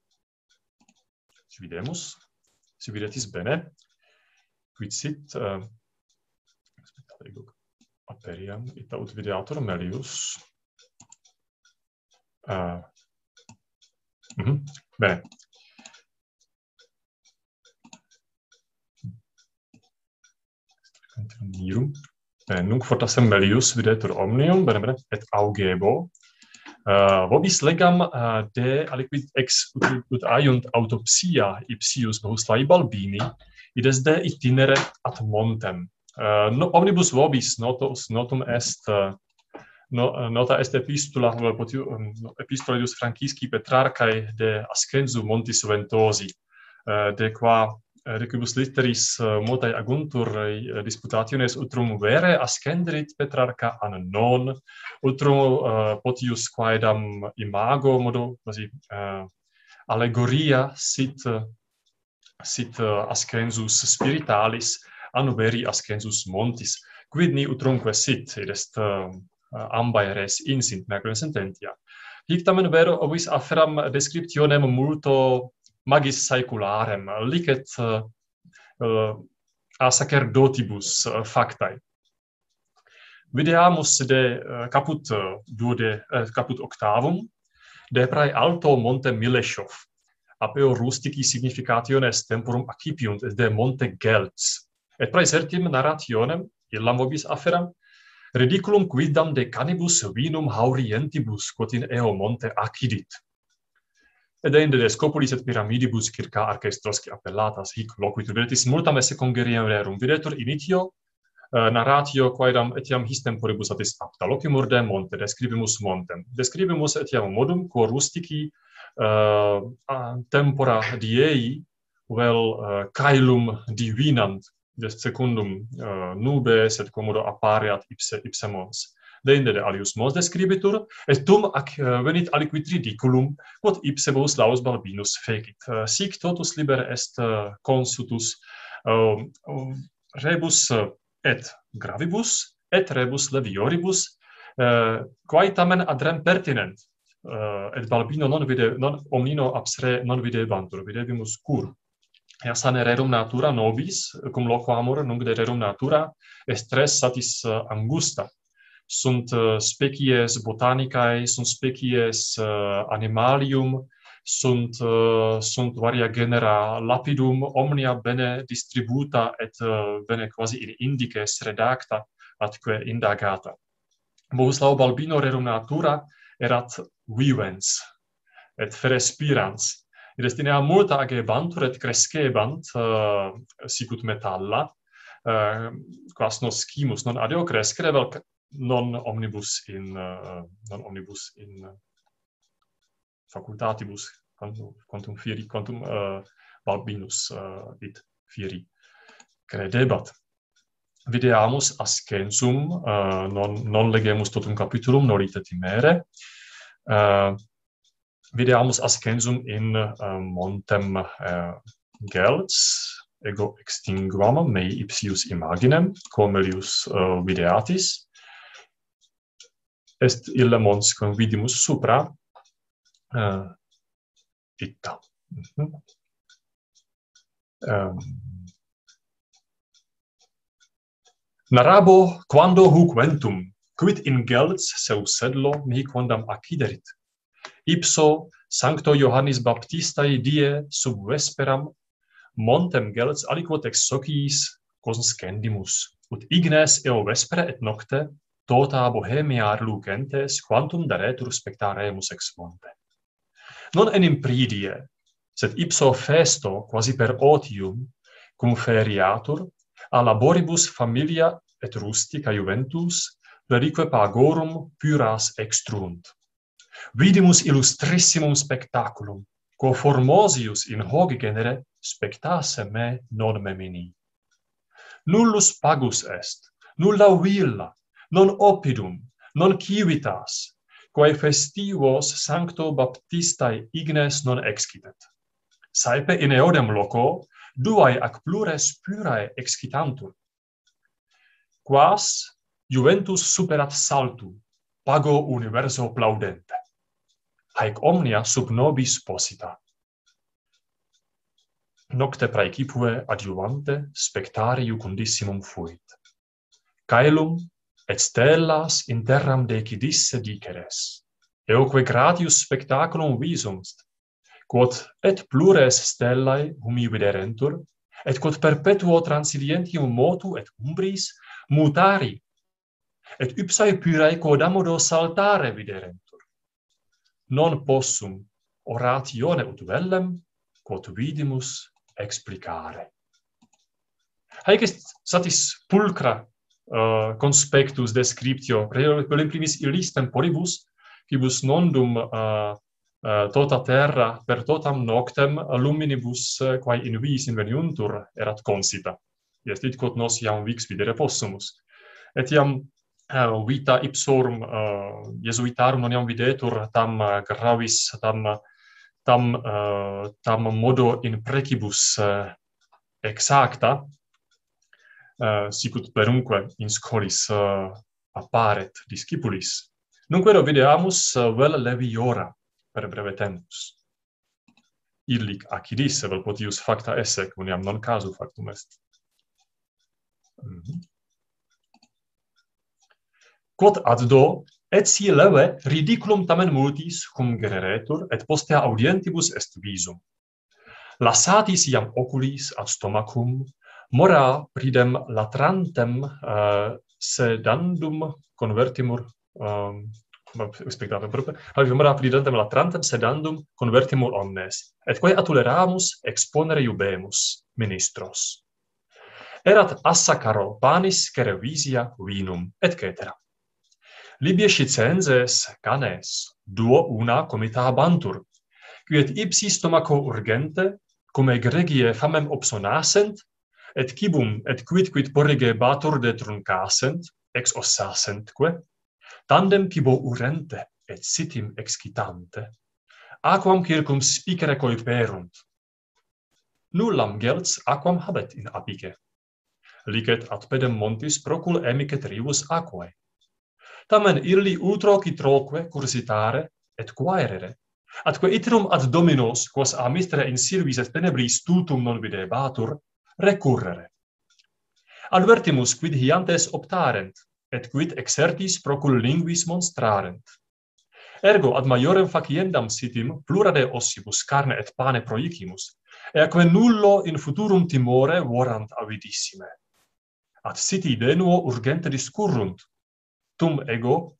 Si videmus. Si videtis bene. Quid sit... Uh, aspettate, ego aperiam, ita ut videator melius. Uh, Mm-hmm. Bene. Mirum. Bene, nunc fortassem melius videtur omnium, bene, bene, et augebo. Uh, vobis legam uh, de aliquid ex ut, ut aiunt autopsia ipsius Bohuslavi Balbini, ides de itinere ad montem. Uh, no, omnibus vobis notos, notum est... Uh, No, nota est epistula, potiu, um, epistola Ius Francisci Petrarcae de Ascensu Montis Ventosi, uh, de qua de quibus litteris uh, multae aguntur uh, disputationes utrum vere ascenderit Petrarca an non, utrum uh, potius quaedam imago modo quasi uh, allegoria sit sit uh, ascensus spiritualis an veri ascensus montis, quid ni utrumque sit, id est uh, Uh, ambae res insint mercurem sententia. Hic tamen vero ovis afferam descriptionem multo magis saecularem, licet uh, uh, a sacerdotibus uh, factae. Videamus de uh, caput uh, duode, uh, caput octavum, de prae alto monte Mileshov, apeo rustici significationes temporum accipiunt de monte Gelts, et prae certim narrationem, illam vobis afferam, ridiculum quidam de canibus vinum haurientibus quod in eo monte accidit. Ed inde de scopulis et pyramidibus circa archestrosci appellatas hic loquitur vedetis multam esse congeriam rerum videtur initio uh, narratio quaedam etiam his temporibus atis apta locimur de monte describimus montem. Describimus etiam modum quo rustici uh, tempora diei vel uh, caelum divinant de secundum uh, nube, sed commodo appareat ipse, ipse mons. Deinde de alius mons describitur, et tum ac uh, venit aliquid ridiculum, quod ipse Bohuslavus Balbinus fecit. Uh, sic totus liber est uh, consutus uh, uh, rebus uh, et gravibus, et rebus levioribus, uh, quae tamen adrem pertinent, uh, et Balbino non vide, non omnino absre non videbantur, videbimus cur. Ja sane rerum natura nobis, cum loco amor, nunc de rerum natura, est res satis uh, angusta. Sunt uh, species botanicae, sunt species uh, animalium, sunt, uh, sunt varia genera lapidum, omnia bene distributa et uh, bene quasi in indices redacta, atque indagata. Bohuslav Balbino rerum natura erat vivens, et ferespirans. Id est in ea multa agebantur et crescebant, uh, sicut metalla, uh, quas nos scimus non adeo crescere, vel non omnibus in, uh, non omnibus in uh, facultatibus, quantum, quantum fieri, quantum uh, Balbinus uh, id fieri credebat. Videamus ascensum, uh, non, non legemus totum capitulum, nolite timere, uh, videamus ascensum in uh, montem uh, Gelts, ego extinguam mei ipsius imaginem, quo melius uh, videatis. Est ille mons quam vidimus supra, uh, itta. Mm-hmm. um, Narrabo quando huc ventum, quid in Gelts seu sedlo mihi quondam acciderit. Ipso Sancto Iohannis Baptistae die sub vesperam montem Gelts aliquot ex sociis conscendimus, ut ignes eo vespere et nocte tota Bohemia lucentes quantum daretur spectaremus ex monte. Non enim pridie, sed ipso festo quasi per otium cum feriatur a laboribus familia et rustica juventus verique pagorum puras extruunt. Vidimus illustrissimum spectaculum, quo formosius in hoc genere spectasse me non memini. Nullus pagus est, nulla villa, non oppidum, non civitas, quae festivos Sancto Baptistae ignes non excitet. Saepe in eodem loco duae ac plures purae excitantur. Quas juventus superat saltu, pago universo plaudente. Haec omnia sub nobis posita. Nocte praecipue adjuvante spectare iucundissimum fuit. Caelum et stellas in terram decidisse diceres. Eoque gratius spectaculum visumst, quod et plures stellae humi viderentur, et quod perpetuo transilientium motu et umbris mutari, et ipsae pyrae quodamodo saltare viderentur. Non possum oratione ut vellem, quod vidimus explicare. Haec est satis pulcra uh, conspectus descriptio, per imprimis illis temporibus, quibus nondum uh, uh, tota terra per totam noctem luminibus uh, quae in viis inveniuntur erat consita. Est id quod nos iam vix videre possumus. Et iam Uh, vita ipsorum uh, Jesuitarum non iam videtur tam uh, gravis, tam, tam, uh, tam modo in precibus uh, exacta, uh, sicut plerumque in scholis uh, apparet discipulis. Nunquero videamus uh, vel leviora per breve tempus. Illic accidisse, vel potius facta esse, cum iam non casu factum est. Mm-hmm. Quod addo, et si leve ridiculum tamen multis cum generetur, et postea audientibus est visum. Lassatis iam oculis ad stomachum, mora pridem latrantem uh, sedandum convertimur, um, spectatum prope, mora pridem latrantem sedandum convertimur omnes, et quae atuleramus exponere iubemus, ministros. Erat assacaro panis cerevisia vinum, et cetera. Libie scicenses canes, duo una comita habantur, qui et ipsi stomaco urgente, cum egregie famem obsonasent, et cibum et quid quid porrige batur detruncasent, ex ossasentque, tandem cibo urente et sitim excitante, aquam circum spicere coiperunt. Nullam Gelts aquam habet in apige. licet ad pedem montis procul emicet rivus aquae. Tamen illi utroci troque cursitare et quaerere, atque iterum ad dominos, quos a mistere in silvis et tenebris tutum non videbatur, recurrere. Advertimus quid hiantes optarent, et quid exertis procul linguis monstrarent. Ergo ad maiorem faciendam sitim plurade ossibus carne et pane proicimus, eaque nullo in futurum timore vorant avidissime. Ad siti denuo urgente discurrunt, tum ego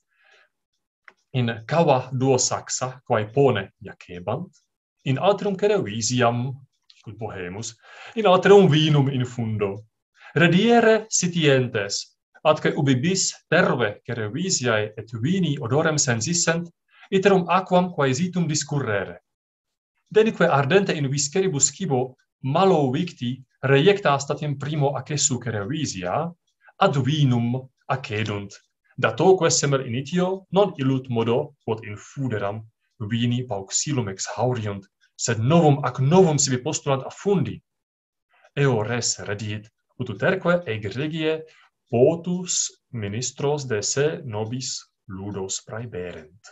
in cava duo saxa, quae pone iacebant, in alterum cerevisiam, cul bohemus, in alterum vinum in fundo. Rediere sitientes, atque ubi bis terve cerevisiae et vini odorem sensissent, iterum aquam quaesitum discurrere. Denique ardente in visceribus cibo malo victi reiecta statim primo accessu cerevisia, ad vinum accedunt. Datoque semer initio non illut modo quod in fuderam vini pauxilum exhauriunt, sed novum ac novum sibi postulant affundi. Eo res redit, ut uterque egregie potus ministros de se nobis ludos praeberent.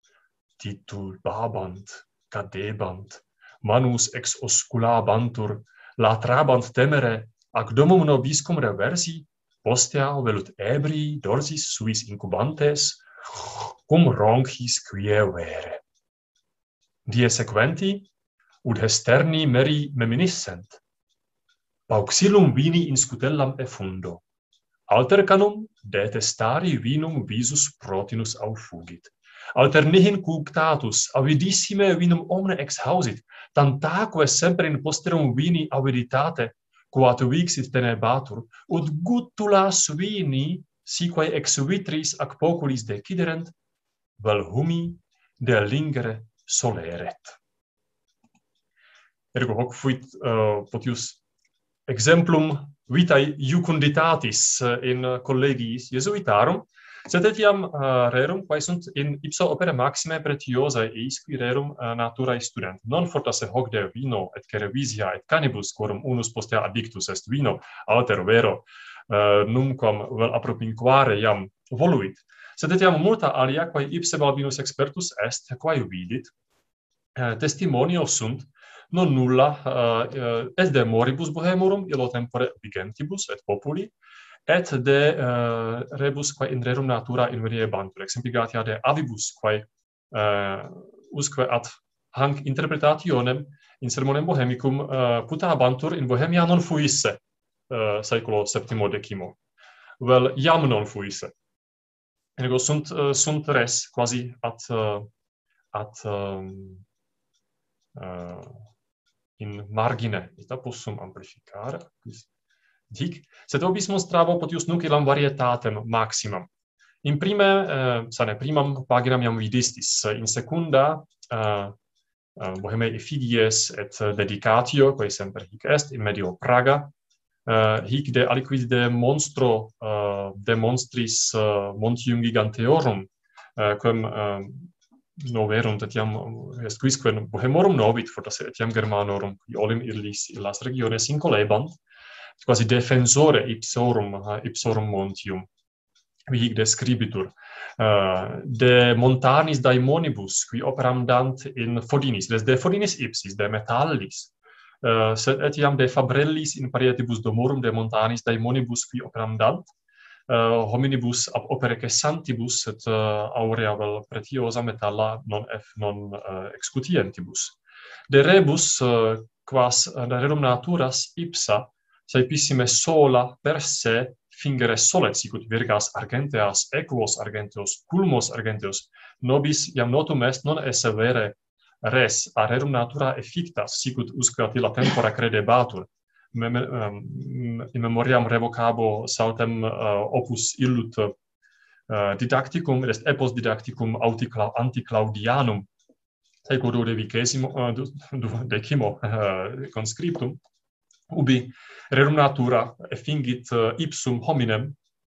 Titubabant, cadebant, manus ex osculabantur, latrabant temere, ac domum nobiscum reversi, postea velut ebri dorsis suis incubantes, cum ronchis quie vere. Die sequenti, ud hesterni meri meminissent, pauxilum vini in scutellam effundo, alter canum detestari vinum visus protinus aufugit. Alter nihin cunctatus avidissime vinum omne exhausit, tantaque semper in posterum vini aviditate, quat vixit tenebatur, ut gutulas vini, siquae ex vitris ac poculis deciderent, vel humi delingere soleret. Ergo hoc fuit uh, potius exemplum vitae iucunditatis in collegiis Jesuitarum, sed etiam uh, rerum quae sunt in ipso opere maxime pretiosae eisqui rerum uh, naturae student. Non fortasse hoc de vino et cerevisia et canibus, quorum unus postea addictus est vino, alter vero, uh, numquam vel appropinquare iam voluit. Sed etiam multa alia quae ipse Balbinus expertus est, quae vidit, uh, testimonio sunt, non nulla uh, uh, est de moribus bohemorum illo tempore vigentibus et populi, et de uh, rebus quae in rerum natura inveriebantur, exempligatia de avibus quae uh, usque ad hanc interpretationem in sermonem bohemicum uh, putabantur in Bohemia non fuisse uh, saeculo septimo decimo. Vel iam non fuisse. Ergo sunt uh, sunt res quasi ad uh, ad um, uh, in margine. Ita possum amplificare. Dic, sed vobis monstravo potius nunc illam varietatem maximam. In prime, uh, sane, primam paginam iam vidistis, in secunda, uh, uh, Bohemae effigies et dedicatio, quae semper hic est, in medio Praga, uh, hic de aliquid de monstro uh, demonstris uh, Montium Giganteorum, uh, quem uh, noverunt etiam est quisque Bohemorum novit, fortasse etiam Germanorum, qui olim illis illas regiones incolebant, quasi defensore ipsorum uh, ipsorum Montium. Hic describitur uh, de montanis daemonibus qui operam dant in Fodinis, des de Fodinis ipsis, de metallis, uh, sed etiam de Fabrellis in parietibus domorum de montanis daemonibus qui operam dant, uh, hominibus ab opere cessantibus et uh, aurea vel pretiosa metalla non f non uh, excutientibus. De rebus uh, quas uh, rerum naturas ipsa saepissime sola per se fingere solet, sicut virgas argenteas, equos argenteos, culmos argenteos, nobis iam notum est non esse vere res a rerum natura effictas, sicut usque at illa tempora credebatur. Mem, um, in memoriam revocabo saltem uh, opus illut uh, didacticum, est epos didacticum anticlaudianum, seco duodecimo uh, decimo uh, conscriptum, ubi rerum natura effingit uh, ipsum hominem,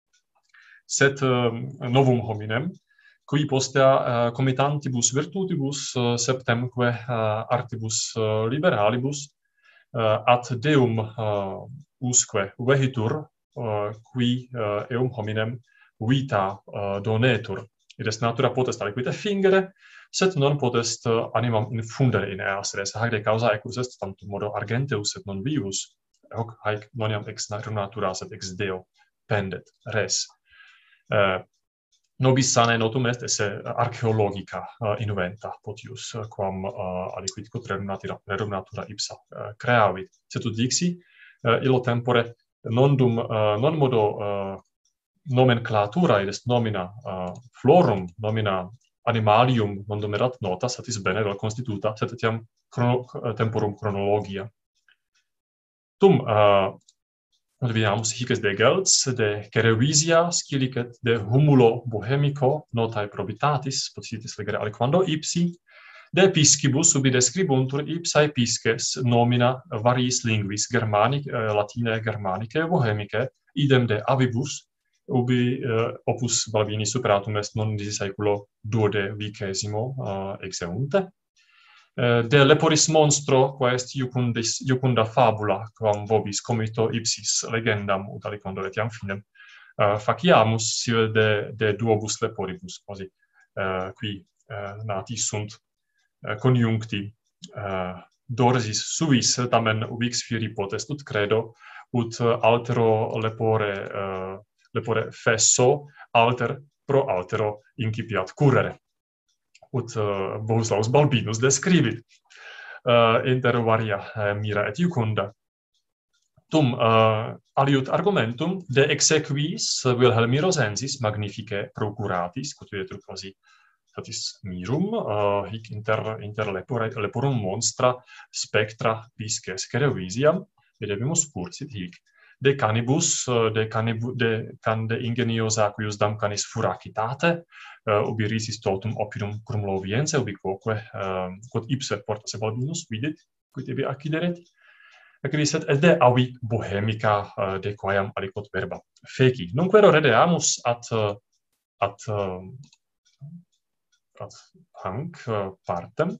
sed uh, novum hominem, qui postea uh, comitantibus virtutibus uh, septemque uh, artibus uh, liberalibus uh, ad Deum uh, usque vehitur uh, qui uh, eum hominem vita uh, donetur, id est natura potest aliquid effingere, sed non potest uh, animam infundere in eas res, hac de causa ecus est tantum modo argenteus et non vivus, hoc haec noniam ex natura sed ex Deo pendet res. Uh, Nobis sane notum est esse archaeologica uh, inventa potius, uh, quam uh, aliquid quod rerum natura, rerum natura ipsa uh, creavit. Sed ut dixi, uh, illo tempore non dum, uh, non modo uh, nomenclatura, id est nomina uh, florum, nomina animalium, non dum erat nota, satis bene vel constituta, sed etiam chrono, temporum chronologia. Tum, uh, Vidiamus hic est de Geltz, de Cerevisia, scilicet de humulo bohemico, notae probitatis, possidetis legere aliquando ipsi, de piscibus ubi describuntur ipsae pisces nomina variis linguis Germanic, eh, Latinae, Germanicae, Bohemicae, idem de avibus, ubi eh, opus Balbini superatum est non disi saeculo duodecimesimo uh, exeunte. De leporis monstro, qua est iucundis, iucunda fabula, quam vobis comito ipsis legendam, ut aliquando etiam finem, uh, faciamus, sive de, de duobus leporibus, quasi, uh, qui uh, nati sunt uh, conjuncti, uh, dorsis suis, tamen ubix firi potest, ut credo, ut altero lepore, uh, lepore fesso, alter pro altero incipiat currere. Ut uh, Bohuslaus Balbinus describit uh, inter varia uh, mira et iucunda. Tum uh, aliut argumentum de exequis Wilhelmi Rosensis magnificae procuratis, quod videtur quasi satis mirum, uh, hic inter, inter lepore, leporum monstra spectra pisces Cerevisiam, videbimus cursit hic. De canibus, de canibu, de can de ingeniosa aquius dam canis furacitate, uh, ubi risis totum opinum crumloviense, ubi quoque, uh, quod ipse portas Balbinus vidit, quid ibi accideret, accidisset, et de avi bohemica uh, de quaeam aliquot verba feci. Nunquero redeamus at, uh, at, uh, at hanc uh, partem.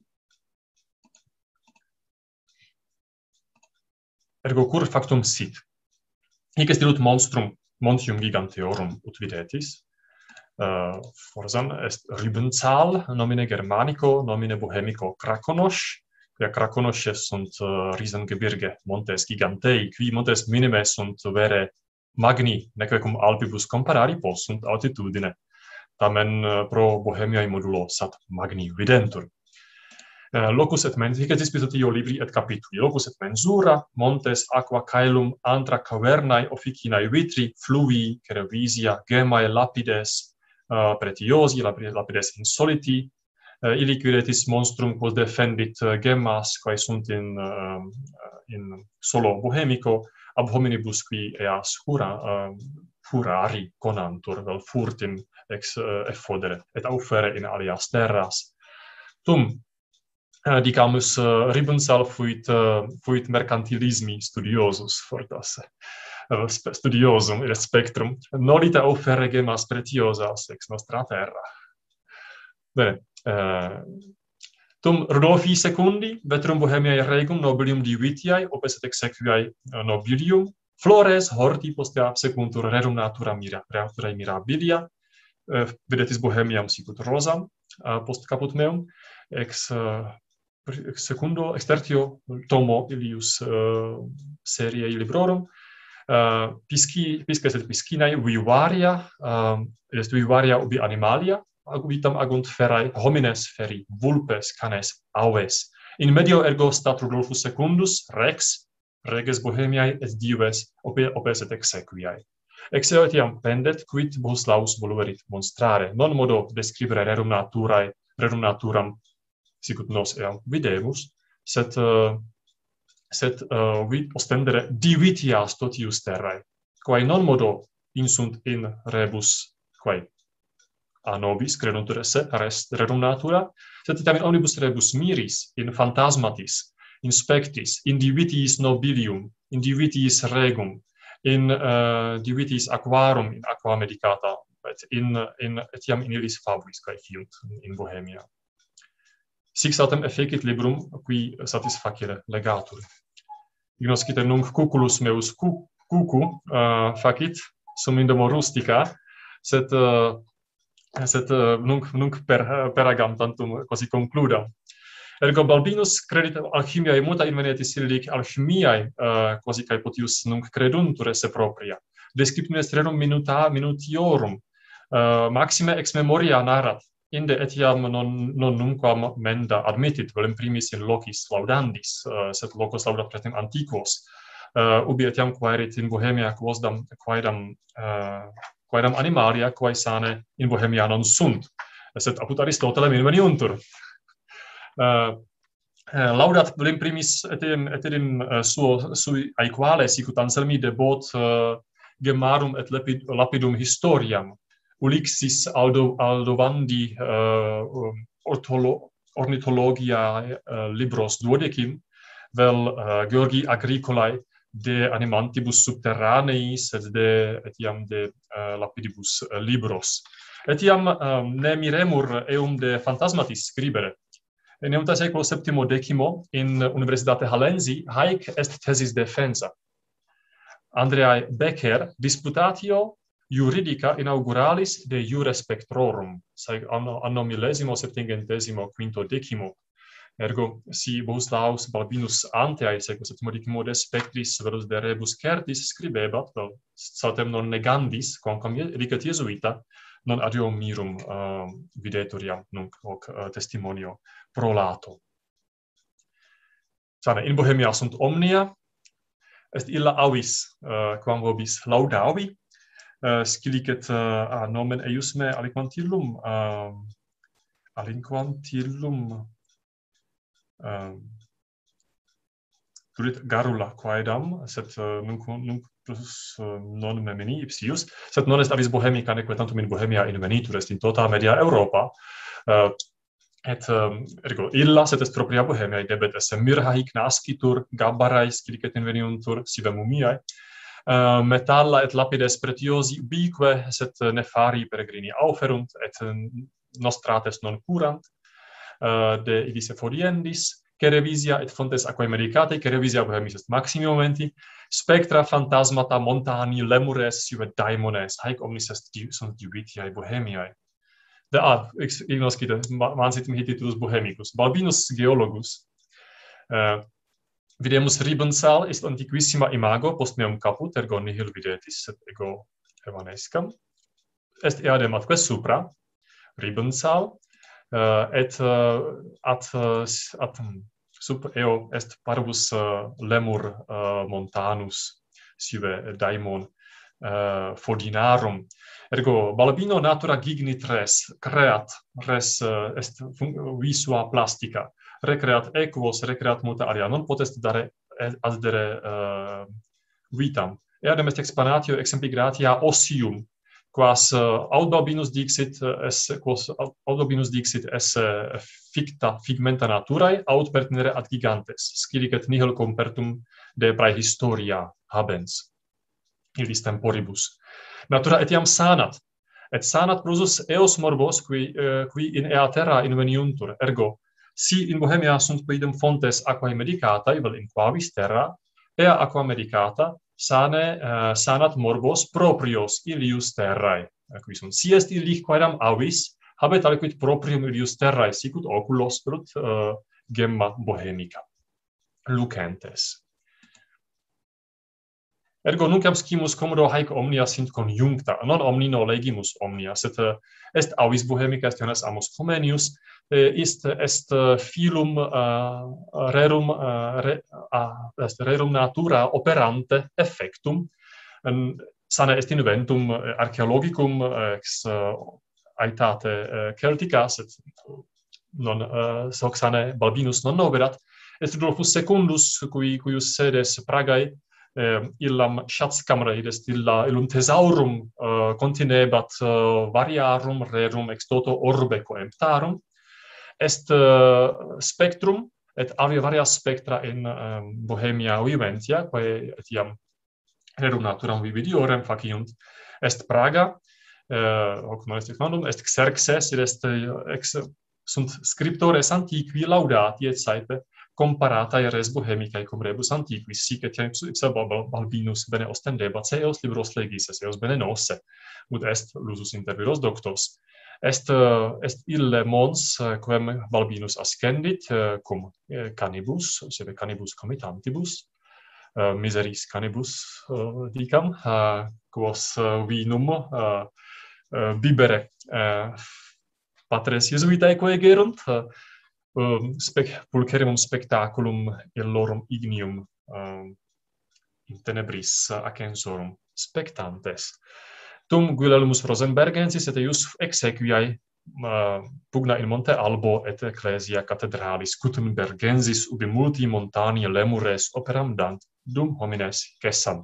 Ergo cur factum sit. Hic est illut monstrum, montium giganteorum, ut videtis. Uh, Forsan est Rübenzahl, nomine Germanico, nomine Bohemico Krakonosch, quia Krakonosches sunt uh, Riesengebirge, montes gigantei, qui montes minime sunt vere magni, neque cum Alpibus comparari possunt altitudine. Tamen uh, pro Bohemiae modulo sat magni videntur. Uh, locus et mens, hic est disputati io libri et capituli, locus et mensura, montes, aqua caelum, antra cavernae, officinae vitri, fluvii, Cerevisia, gemae, lapides, uh, pretiosi, lapides insoliti, uh, illic videtis monstrum quos defendit uh, gemmas, quae sunt in, uh, in solo Bohemico, ab hominibus qui eas hura, uh, furari conantur, vel furtim ex uh, effodere, et aufere in alias terras. Tum, Uh, dicamus, uh, Rübenzahl fuit, uh, fuit mercantilismi studiosus, fortasse. Uh, studiosum, id spectrum. Nolite offerre gemmas pretiosas ex nostra terra. Bene. Uh, tum Rudolfi secundi, veterum Bohemiae regum nobilium divitiae, opes et exequiae uh, nobilium, flores horti postea secuntur rerum natura mira, natura mirabilia, uh, videtis Bohemiam sicut rosam, uh, post caput meum, ex... Uh, secundo extertio tomo ilius uh, seriae librorum, uh, pisci, pisces et piscinae vivaria, uh, est vivaria ubi animalia, vitam agunt ferae homines feri, vulpes, canes, aves. In medio ergo stat Rudolfus secundus, rex, reges Bohemiae et dives, opes et exequiae. Ex eo etiam pendet, quid Bohuslaus voluerit monstrare, non modo describere rerum naturae, rerum naturam, sicut nos eam videmus, sed, uh, sed uh, vid ostendere divitias totius terrae, quae non modo insunt in rebus, quae a nobis creduntur esse, rest rerum natura, sed tamen omnibus rebus miris, in phantasmatis, in spectis, in divitiis nobilium, in divitiis regum, in uh, divitiis aquarum, in aqua medicata, et in, in etiam in illis fabulis, quae fiunt in Bohemia. Sic satem effecit librum qui satisfacere legatur. Ignoscite nunc cuculus meus cucu uh, facit, sum in domo rustica, sed, uh, sed uh, nunc, nunc per, peragam tantum quasi concludam. Ergo Balbinus credit alchimiae multa invenietis illic alchimiae uh, quasi cae potius nunc creduntur esse propria. Descriptum est rerum minuta minutiorum, uh, maxime ex memoria narrat, inde etiam non, non numquam menda admittit, vel in primis in locis laudandis, uh, sed locus laudat pretem antiquos, uh, ubi etiam quaerit in Bohemia quosdam quaedam, uh, quaedam animalia quae sane in Bohemia non sunt, sed apud Aristotelem inveniuntur. Uh, uh, laudat vel in primis etim, etim uh, suo, sui aequale sicut Anselmi debot uh, gemmarum et lapid, lapidum historiam, ulixis Aldo, Aldovandi uh, ortolo, ornithologia uh, libros duodecim, vel uh, Georgi Agricolae de animantibus subterraneis et de etiam de uh, lapidibus uh, libros. Etiam um, ne miremur eum de phantasmatis scribere. In eum seculo septimo decimo in Universitate Hallensi haec est thesis defensa. Andreae Becker disputatio juridica inauguralis de iure spectrorum, saec anno, anno millesimo septingentesimo quinto decimo. Ergo, si Bohuslaus Balbinus anteae seculo septimo decimo de spectris verus de rebus certis scribebat, vel saltem non negandis, quamquam licet Iesuita, non adium mirum uh, videtoriam nunc hoc uh, testimonio prolato. Sane, in Bohemia sunt omnia, est illa avis, uh, quam vobis laudavi, uh, scilicet uh, a nomen eiusme aliquantillum, uh, aliquantillum, uh, tulit garula quaedam, sed uh, nunc, nunc plus uh, non memini ipsius, sed non est avis Bohemica, neque tantum in Bohemia invenitur, est in tota media Europa, uh, et um, ergo illa, sed est propria Bohemia, debet esse mirha hic nascitur, gabbarae scilicet inveniuntur, sive mumiae, uh, metalla et lapides pretiosi ubique, sed nefari peregrini auferunt, et nostrates non curant, uh, de idis efforiendis, che revisia et fontes aquae medicatae, che revisia Bohemis est maximi momenti, spectra phantasmata montani lemures sive daimones, haec omnis est sunt divitiae Bohemiae. De ad, ignoscite, mansit mihi titulus Bohemicus. Balbinus geologus, uh, videmus Ribensal est antiquissima imago post meum caput, ergo nihil videtis, sed ego evanescam. Est eadem atque supra, Ribensal, uh, et uh, at, uh, at sub eo est parvus uh, lemur uh, montanus, sive daimon uh, fodinarum. Ergo Balbino natura gignit res, creat res uh, est visua plastica, recreat equos, recreat multa alia, non potest dare addere uh, vitam. Eadem est expanatio exempli gratia ossium, quas uh, aut Balbinus dixit esse, quas aut Balbinus dixit esse ficta figmenta naturae, aut pertinere ad gigantes, scilicet nihil compertum de praehistoria habens, illis temporibus. Natura etiam sanat, et sanat prusus eos morbos qui, uh, qui in ea terra inveniuntur, ergo, si in Bohemia sunt quidem fontes aquae medicatae, vel in quavis terra, ea aqua medicata, sane uh, sanat morbos proprios illius terrae. Qui sunt, si est illic quaedam avis, habet aliquid proprium illius terrae, sicut oculos brut uh, gemma Bohemica. Lucentes. Ergo nunquam scimus commodo haec omnia sint conjuncta, non omnino legimus omnia, sed est avis Bohemica, est Johannes Amos Comenius, ist est filum uh, rerum uh, re, uh, est rerum natura operante effectum, um, sane est inventum archaeologicum ex uh, aetate uh, Celtica, sed non uh, hoc sane Balbinus non noverat, est Rudolfus Secundus, qui cuius sedes Pragae eh, illam schatzkamerae est illa illum thesaurum uh, continebat uh, variarum rerum ex toto orbe coemptarum, est uh, spectrum et alia varia spectra in um, Bohemia viventia, quae etiam rerum naturam vividiorem faciunt, est Praga, uh, hoc non est nondum, est Xerxes, id est ex sunt scriptores antiqui laudati et saepe comparatae res bohemicae cum rebus antiquis, sic etiam ipsa Balbinus bene ostendebat, se eos libros legis, se eos bene nosse, ut est lusus inter viros doctos. Est, est ille mons, quem Balbinus ascendit, cum canibus, sebe canibus comitantibus, miseris canibus, dicam, quos vinum bibere patres Jesuitae coegerunt, spec pulcherrimum spectaculum illorum ignium in tenebris accensorum spectantes. Tum Guilelmus Rosenbergensis et eius exequiae uh, pugna in Monte Albo et ecclesia cathedralis Gutenbergensis ubi multi montani lemures operam dant, dum homines cessant.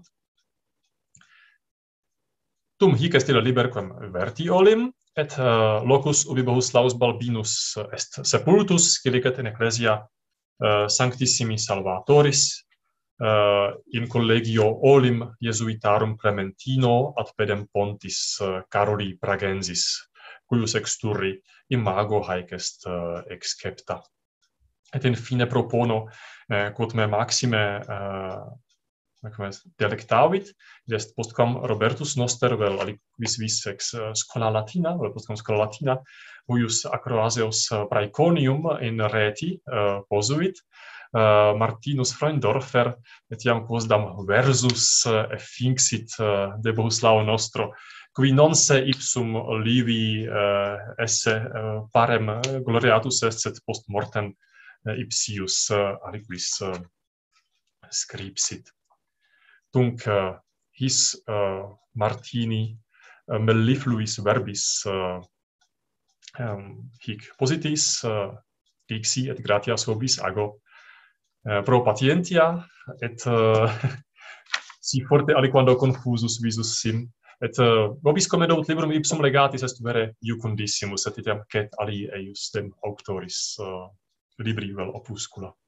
Tum hic est illa liber quem verti olim, et uh, locus ubi Bohuslaus Balbinus est sepultus, cilicet in ecclesia uh, Sanctissimi Salvatoris, Uh, in collegio olim Jesuitarum Clementino ad pedem pontis uh, Caroli Pragensis, cuius exturri imago haec est uh, excepta. Et in fine propono, uh, quod me maxime uh, delectavit, est postquam Robertus Noster vel aliquis vis ex uh, schola latina, vel postquam schola latina, huius acroaseos uh, praeconium in reti uh, posuit, Uh, Martinus Freundorfer, etiam quosdam versus uh, effinxit uh, de Bohuslao nostro, qui non se ipsum livi uh, esse uh, parem gloriatus est, sed post mortem uh, ipsius uh, aliquis uh, scripsit. Tunc uh, his uh, Martini uh, mellifluis verbis uh, um, hic positis uh, dixi et gratias vobis ago pro patientia, et uh, si forte aliquando confusus visus sim, et uh, vobis comedout librum ipsum legatis est vere iucundissimus, et etiam cet ali eius dem auctoris uh, libri vel opuscula.